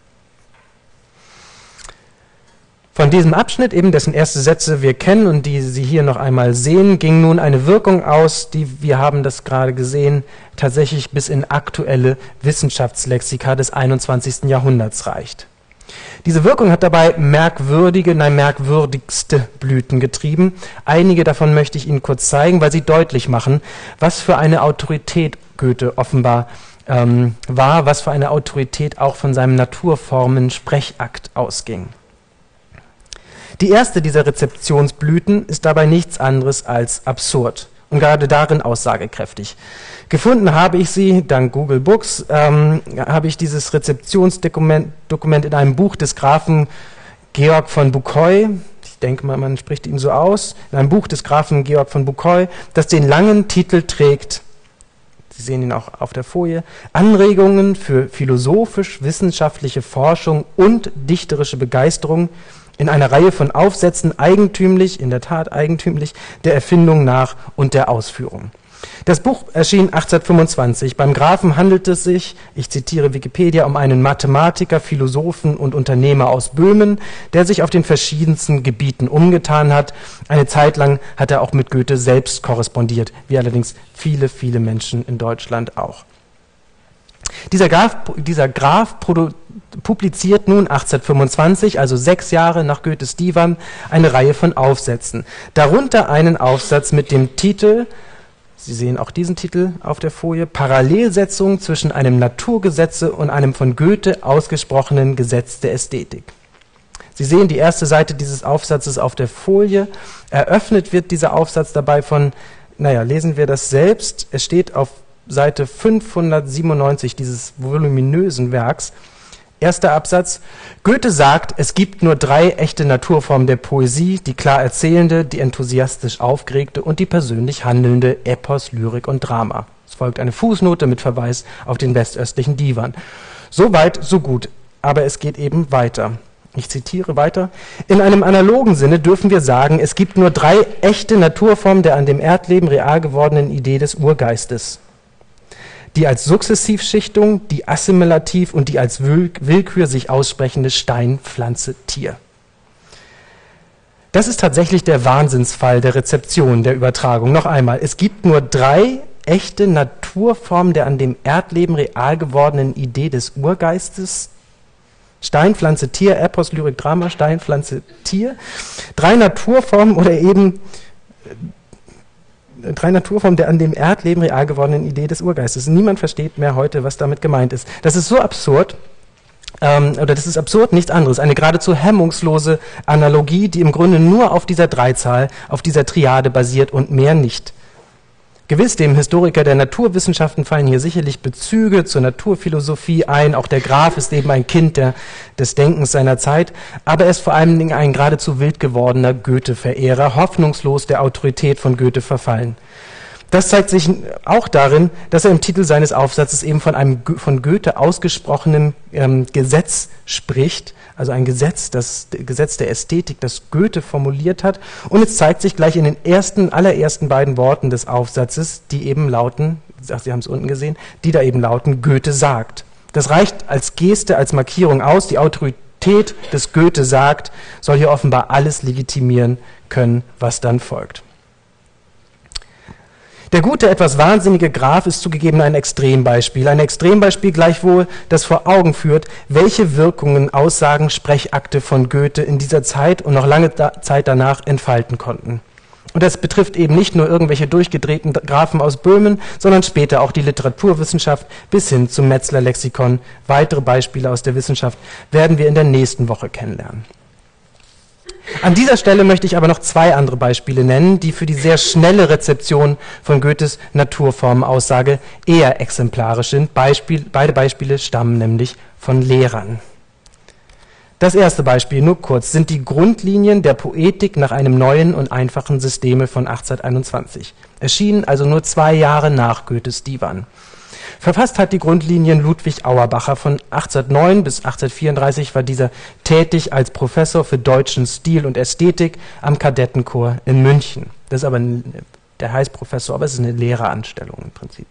Speaker 1: Von diesem Abschnitt, eben dessen erste Sätze wir kennen und die Sie hier noch einmal sehen, ging nun eine Wirkung aus, die, wir haben das gerade gesehen, tatsächlich bis in aktuelle Wissenschaftslexika des einundzwanzigsten Jahrhunderts reicht. Diese Wirkung hat dabei merkwürdige, nein merkwürdigste Blüten getrieben. Einige davon möchte ich Ihnen kurz zeigen, weil sie deutlich machen, was für eine Autorität Goethe offenbar ähm, war, was für eine Autorität auch von seinem Naturformen-Sprechakt ausging. Die erste dieser Rezeptionsblüten ist dabei nichts anderes als absurd und gerade darin aussagekräftig. Gefunden habe ich sie, dank Google Books, ähm, habe ich dieses Rezeptionsdokument Dokument in einem Buch des Grafen Georg von Bucquoy, ich denke mal, man spricht ihn so aus, in einem Buch des Grafen Georg von Bucquoy, das den langen Titel trägt, Sie sehen ihn auch auf der Folie, Anregungen für philosophisch-wissenschaftliche Forschung und dichterische Begeisterung in einer Reihe von Aufsätzen eigentümlich, in der Tat eigentümlich, der Erfindung nach und der Ausführung. Das Buch erschien achtzehnhundertfünfundzwanzig. Beim Grafen handelt es sich, ich zitiere Wikipedia, um einen Mathematiker, Philosophen und Unternehmer aus Böhmen, der sich auf den verschiedensten Gebieten umgetan hat. Eine Zeit lang hat er auch mit Goethe selbst korrespondiert, wie allerdings viele, viele Menschen in Deutschland auch. Dieser Graf, dieser Graf publiziert nun achtzehnhundertfünfundzwanzig, also sechs Jahre nach Goethes Divan, eine Reihe von Aufsätzen. Darunter einen Aufsatz mit dem Titel, Sie sehen auch diesen Titel auf der Folie, Parallelsetzung zwischen einem Naturgesetze und einem von Goethe ausgesprochenen Gesetz der Ästhetik. Sie sehen die erste Seite dieses Aufsatzes auf der Folie. Eröffnet wird dieser Aufsatz dabei von, naja, lesen wir das selbst. Es steht auf Seite fünfhundertsiebenundneunzig dieses voluminösen Werks. Erster Absatz. Goethe sagt, es gibt nur drei echte Naturformen der Poesie, die klar erzählende, die enthusiastisch aufgeregte und die persönlich handelnde, Epos, Lyrik und Drama. Es folgt eine Fußnote mit Verweis auf den westöstlichen Divan. So weit, so gut, aber es geht eben weiter. Ich zitiere weiter: In einem analogen Sinne dürfen wir sagen, es gibt nur drei echte Naturformen der an dem Erdleben real gewordenen Idee des Urgeistes. Die als Sukzessivschichtung, die assimilativ und die als Willkür sich aussprechende Stein, Pflanze, Tier. Das ist tatsächlich der Wahnsinnsfall der Rezeption, der Übertragung. Noch einmal, es gibt nur drei echte Naturformen der an dem Erdleben real gewordenen Idee des Urgeistes. Stein, Pflanze, Tier, Epos, Lyrik, Drama, Stein, Pflanze, Tier. Drei Naturformen oder eben äh, drei Naturformen der an dem Erdleben real gewordenen Idee des Urgeistes. Niemand versteht mehr heute, was damit gemeint ist. Das ist so absurd, ähm, oder das ist absurd, nichts anderes. Eine geradezu hemmungslose Analogie, die im Grunde nur auf dieser Dreizahl, auf dieser Triade basiert und mehr nicht. Gewiss, dem Historiker der Naturwissenschaften fallen hier sicherlich Bezüge zur Naturphilosophie ein. Auch der Graf ist eben ein Kind der, des Denkens seiner Zeit. Aber er ist vor allen Dingen ein geradezu wild gewordener Goethe-Verehrer, hoffnungslos der Autorität von Goethe verfallen. Das zeigt sich auch darin, dass er im Titel seines Aufsatzes eben von einem von Goethe ausgesprochenen ähm, Gesetz spricht, also ein Gesetz, das Gesetz der Ästhetik, das Goethe formuliert hat. Und es zeigt sich gleich in den ersten, allerersten beiden Worten des Aufsatzes, die eben lauten, ach, Sie haben es unten gesehen, die da eben lauten, Goethe sagt. Das reicht als Geste, als Markierung aus. Die Autorität des Goethe sagt, soll hier offenbar alles legitimieren können, was dann folgt. Der gute, etwas wahnsinnige Graf ist zugegeben ein Extrembeispiel. Ein Extrembeispiel gleichwohl, das vor Augen führt, welche Wirkungen Aussagen, Sprechakte von Goethe in dieser Zeit und noch lange da Zeit danach entfalten konnten. Und das betrifft eben nicht nur irgendwelche durchgedrehten Grafen aus Böhmen, sondern später auch die Literaturwissenschaft bis hin zum Metzler-Lexikon. Weitere Beispiele aus der Wissenschaft werden wir in der nächsten Woche kennenlernen. An dieser Stelle möchte ich aber noch zwei andere Beispiele nennen, die für die sehr schnelle Rezeption von Goethes Naturformenaussage eher exemplarisch sind. Beispiel, beide Beispiele stammen nämlich von Lehrern. Das erste Beispiel, nur kurz, sind die Grundlinien der Poetik nach einem neuen und einfachen Systeme von achtzehnhunderteinundzwanzig. Erschienen also nur zwei Jahre nach Goethes Divan. Verfasst hat die Grundlinien Ludwig Auerbacher. Von achtzehnhundertneun bis achtzehnhundertvierunddreißig war dieser tätig als Professor für deutschen Stil und Ästhetik am Kadettenchor in München. Das ist aber, ein, der heißt Professor, aber es ist eine Lehreranstellung im Prinzip.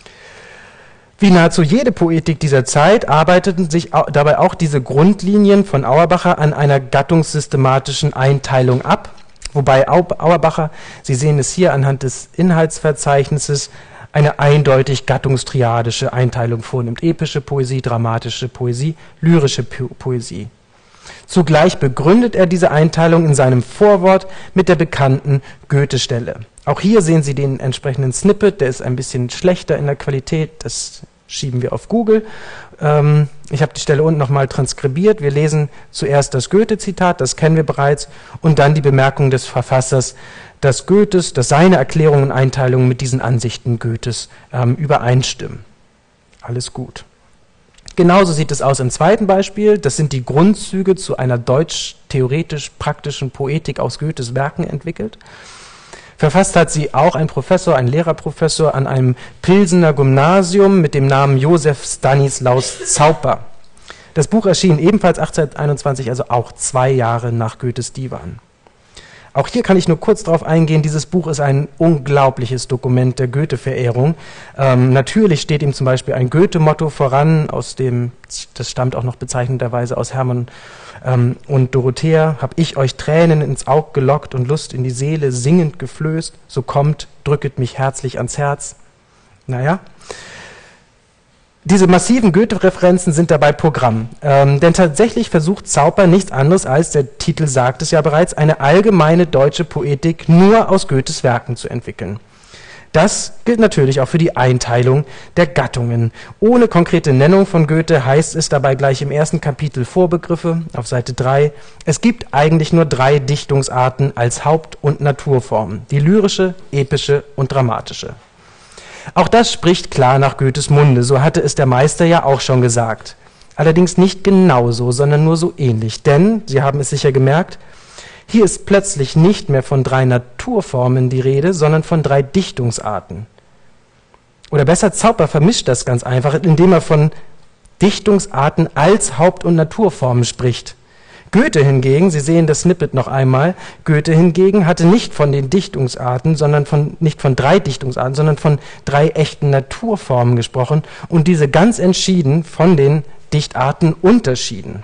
Speaker 1: Wie nahezu jede Poetik dieser Zeit arbeiteten sich dabei auch diese Grundlinien von Auerbacher an einer gattungssystematischen Einteilung ab, wobei Auerbacher, Sie sehen es hier anhand des Inhaltsverzeichnisses, eine eindeutig gattungstriadische Einteilung vornimmt. Epische Poesie, dramatische Poesie, lyrische po Poesie. Zugleich begründet er diese Einteilung in seinem Vorwort mit der bekannten Goethe-Stelle. Auch hier sehen Sie den entsprechenden Snippet, der ist ein bisschen schlechter in der Qualität, das schieben wir auf Google. Ähm, ich habe die Stelle unten nochmal transkribiert. Wir lesen zuerst das Goethe-Zitat, das kennen wir bereits, und dann die Bemerkung des Verfassers, dass Goethes, dass seine Erklärungen und Einteilungen mit diesen Ansichten Goethes ähm, übereinstimmen. Alles gut. Genauso sieht es aus im zweiten Beispiel. Das sind die Grundzüge zu einer deutsch-theoretisch-praktischen Poetik aus Goethes Werken entwickelt. Verfasst hat sie auch ein Professor, ein Lehrerprofessor an einem Pilsener Gymnasium mit dem Namen Josef Stanislaus Zauper. Das Buch erschien ebenfalls achtzehnhunderteinundzwanzig, also auch zwei Jahre nach Goethes Divan. Auch hier kann ich nur kurz darauf eingehen, dieses Buch ist ein unglaubliches Dokument der Goethe-Verehrung. Ähm, natürlich steht ihm zum Beispiel ein Goethe-Motto voran, aus dem, das stammt auch noch bezeichnenderweise aus Hermann ähm, und Dorothea, hab ich euch Tränen ins Aug gelockt und Lust in die Seele singend geflößt, so kommt, drücket mich herzlich ans Herz. Naja. Diese massiven Goethe-Referenzen sind dabei Programm, ähm, denn tatsächlich versucht Zauper nichts anderes als, der Titel sagt es ja bereits, eine allgemeine deutsche Poetik nur aus Goethes Werken zu entwickeln. Das gilt natürlich auch für die Einteilung der Gattungen. Ohne konkrete Nennung von Goethe heißt es dabei gleich im ersten Kapitel Vorbegriffe auf Seite drei, es gibt eigentlich nur drei Dichtungsarten als Haupt- und Naturformen, die lyrische, epische und dramatische. Auch das spricht klar nach Goethes Munde, so hatte es der Meister ja auch schon gesagt. Allerdings nicht genauso, sondern nur so ähnlich, denn, Sie haben es sicher gemerkt, hier ist plötzlich nicht mehr von drei Naturformen die Rede, sondern von drei Dichtungsarten. Oder besser, Zauper vermischt das ganz einfach, indem er von Dichtungsarten als Haupt- und Naturformen spricht. Goethe hingegen, Sie sehen das Snippet noch einmal, Goethe hingegen hatte nicht von den Dichtungsarten, sondern von, nicht von drei Dichtungsarten, sondern von drei echten Naturformen gesprochen und diese ganz entschieden von den Dichtarten unterschieden.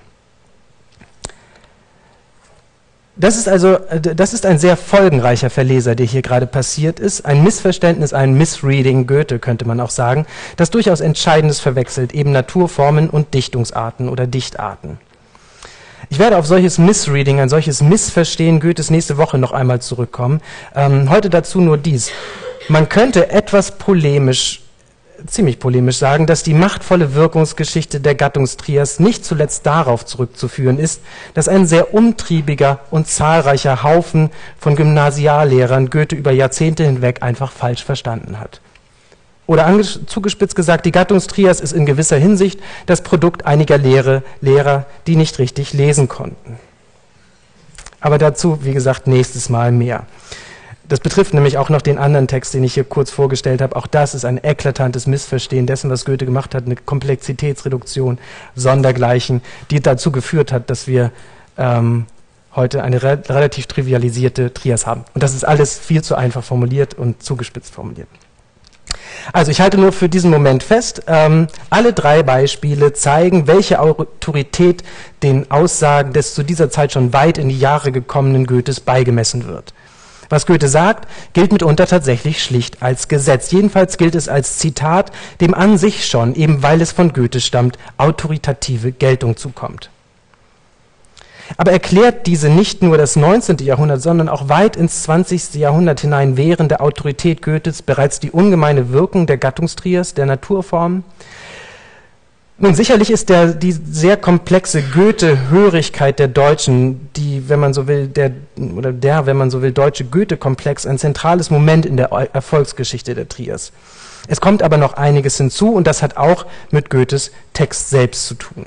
Speaker 1: Das ist also, das ist ein sehr folgenreicher Verleser, der hier gerade passiert ist. Ein Missverständnis, ein Misreading Goethe, könnte man auch sagen, das durchaus Entscheidendes verwechselt, eben Naturformen und Dichtungsarten oder Dichtarten. Ich werde auf solches Misreading, ein solches Missverstehen Goethes nächste Woche noch einmal zurückkommen. Ähm, heute dazu nur dies. Man könnte etwas polemisch, ziemlich polemisch sagen, dass die machtvolle Wirkungsgeschichte der Gattungstrias nicht zuletzt darauf zurückzuführen ist, dass ein sehr umtriebiger und zahlreicher Haufen von Gymnasiallehrern Goethe über Jahrzehnte hinweg einfach falsch verstanden hat. Oder zugespitzt gesagt, die Gattungstrias ist in gewisser Hinsicht das Produkt einiger Lehre, Lehrer, die nicht richtig lesen konnten. Aber dazu, wie gesagt, nächstes Mal mehr. Das betrifft nämlich auch noch den anderen Text, den ich hier kurz vorgestellt habe. Auch das ist ein eklatantes Missverstehen dessen, was Goethe gemacht hat, eine Komplexitätsreduktion, Sondergleichen, die dazu geführt hat, dass wir ähm, heute eine re relativ trivialisierte Trias haben. Und das ist alles viel zu einfach formuliert und zugespitzt formuliert. Also ich halte nur für diesen Moment fest, ähm, alle drei Beispiele zeigen, welche Autorität den Aussagen des zu dieser Zeit schon weit in die Jahre gekommenen Goethes beigemessen wird. Was Goethe sagt, gilt mitunter tatsächlich schlicht als Gesetz. Jedenfalls gilt es als Zitat, dem an sich schon, eben weil es von Goethe stammt, autoritative Geltung zukommt. Aber erklärt diese nicht nur das neunzehnte Jahrhundert, sondern auch weit ins zwanzigste Jahrhundert hinein währende Autorität Goethes bereits die ungemeine Wirkung der Gattungstrias, der Naturformen? Nun, sicherlich ist der, die sehr komplexe Goethe-Hörigkeit der Deutschen, die, wenn man so will, der, oder der, wenn man so will, deutsche Goethe-Komplex ein zentrales Moment in der Erfolgsgeschichte der Trias. Es kommt aber noch einiges hinzu und das hat auch mit Goethes Text selbst zu tun.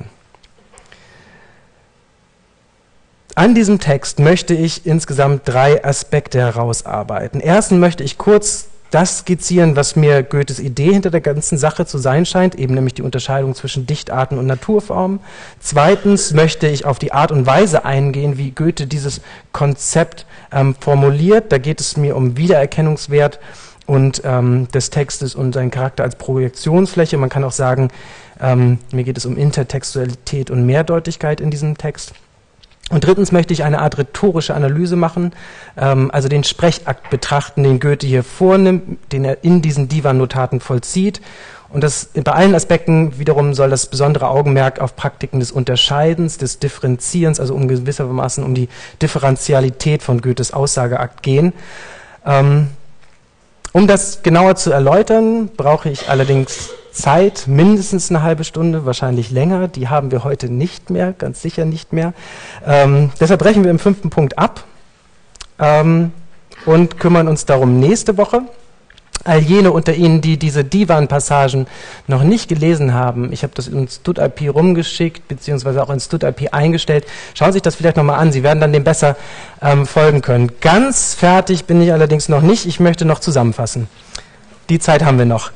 Speaker 1: An diesem Text möchte ich insgesamt drei Aspekte herausarbeiten. Erstens möchte ich kurz das skizzieren, was mir Goethes Idee hinter der ganzen Sache zu sein scheint, eben nämlich die Unterscheidung zwischen Dichtarten und Naturformen. Zweitens möchte ich auf die Art und Weise eingehen, wie Goethe dieses Konzept ähm, formuliert. Da geht es mir um Wiedererkennungswert und ähm, des Textes und seinen Charakter als Projektionsfläche. Man kann auch sagen, ähm, mir geht es um Intertextualität und Mehrdeutigkeit in diesem Text. Und drittens möchte ich eine Art rhetorische Analyse machen, ähm, also den Sprechakt betrachten, den Goethe hier vornimmt, den er in diesen Divan-Notaten vollzieht. Und das bei allen Aspekten wiederum soll das besondere Augenmerk auf Praktiken des Unterscheidens, des Differenzierens, also um gewissermaßen um die Differentialität von Goethes Aussageakt gehen. Ähm, um das genauer zu erläutern, brauche ich allerdings Zeit, mindestens eine halbe Stunde, wahrscheinlich länger. Die haben wir heute nicht mehr, ganz sicher nicht mehr. Ähm, deshalb brechen wir im fünften Punkt ab ähm, und kümmern uns darum nächste Woche. All jene unter Ihnen, die diese Divan-Passagen noch nicht gelesen haben, ich habe das in StudIP rumgeschickt, beziehungsweise auch in StudIP eingestellt, schauen Sie sich das vielleicht nochmal an, Sie werden dann dem besser ähm, folgen können. Ganz fertig bin ich allerdings noch nicht, ich möchte noch zusammenfassen. Die Zeit haben wir noch.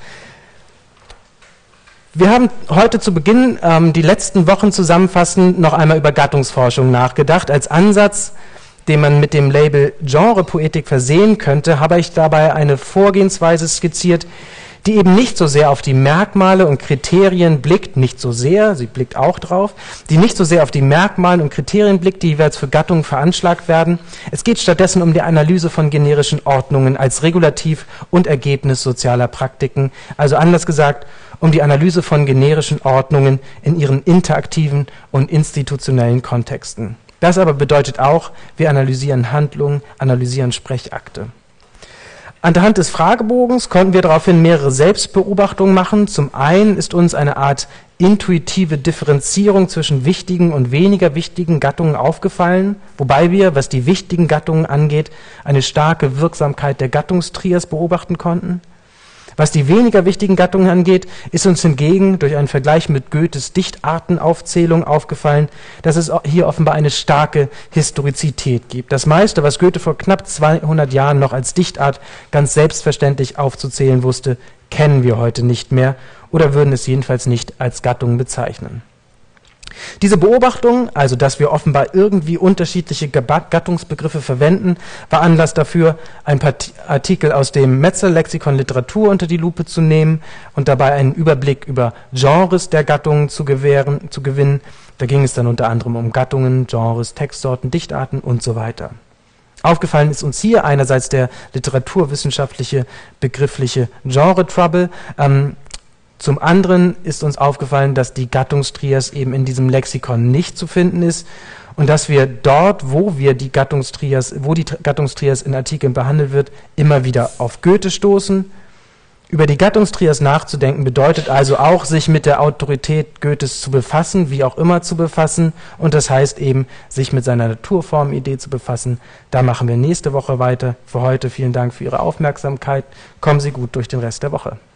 Speaker 1: Wir haben heute zu Beginn ähm, die letzten Wochen zusammenfassend noch einmal über Gattungsforschung nachgedacht. Als Ansatz, den man mit dem Label Genrepoetik versehen könnte, habe ich dabei eine Vorgehensweise skizziert, die eben nicht so sehr auf die Merkmale und Kriterien blickt, nicht so sehr, sie blickt auch drauf, die nicht so sehr auf die Merkmale und Kriterien blickt, die jeweils für Gattungen veranschlagt werden. Es geht stattdessen um die Analyse von generischen Ordnungen als Regulativ und Ergebnis sozialer Praktiken, also anders gesagt, um die Analyse von generischen Ordnungen in ihren interaktiven und institutionellen Kontexten. Das aber bedeutet auch, wir analysieren Handlungen, analysieren Sprechakte. Anhand des Fragebogens konnten wir daraufhin mehrere Selbstbeobachtungen machen. Zum einen ist uns eine Art intuitive Differenzierung zwischen wichtigen und weniger wichtigen Gattungen aufgefallen, wobei wir, was die wichtigen Gattungen angeht, eine starke Wirksamkeit der Gattungstrias beobachten konnten. Was die weniger wichtigen Gattungen angeht, ist uns hingegen durch einen Vergleich mit Goethes Dichtartenaufzählung aufgefallen, dass es hier offenbar eine starke Historizität gibt. Das meiste, was Goethe vor knapp zweihundert Jahren noch als Dichtart ganz selbstverständlich aufzuzählen wusste, kennen wir heute nicht mehr oder würden es jedenfalls nicht als Gattung bezeichnen. Diese Beobachtung, also dass wir offenbar irgendwie unterschiedliche Gattungsbegriffe verwenden, war Anlass dafür, ein paar Artikel aus dem Metzler-Lexikon Literatur unter die Lupe zu nehmen und dabei einen Überblick über Genres der Gattungen zu, gewähren, zu gewinnen. Da ging es dann unter anderem um Gattungen, Genres, Textsorten, Dichtarten und so weiter. Aufgefallen ist uns hier einerseits der literaturwissenschaftliche begriffliche Genre-Trouble. Ähm, Zum anderen ist uns aufgefallen, dass die Gattungstrias eben in diesem Lexikon nicht zu finden ist und dass wir dort, wo wir die Gattungstrias, wo die Gattungstrias in Artikeln behandelt wird, immer wieder auf Goethe stoßen. Über die Gattungstrias nachzudenken bedeutet also auch, sich mit der Autorität Goethes zu befassen, wie auch immer zu befassen, und das heißt eben, sich mit seiner Naturformidee zu befassen. Da machen wir nächste Woche weiter. Für heute vielen Dank für Ihre Aufmerksamkeit. Kommen Sie gut durch den Rest der Woche.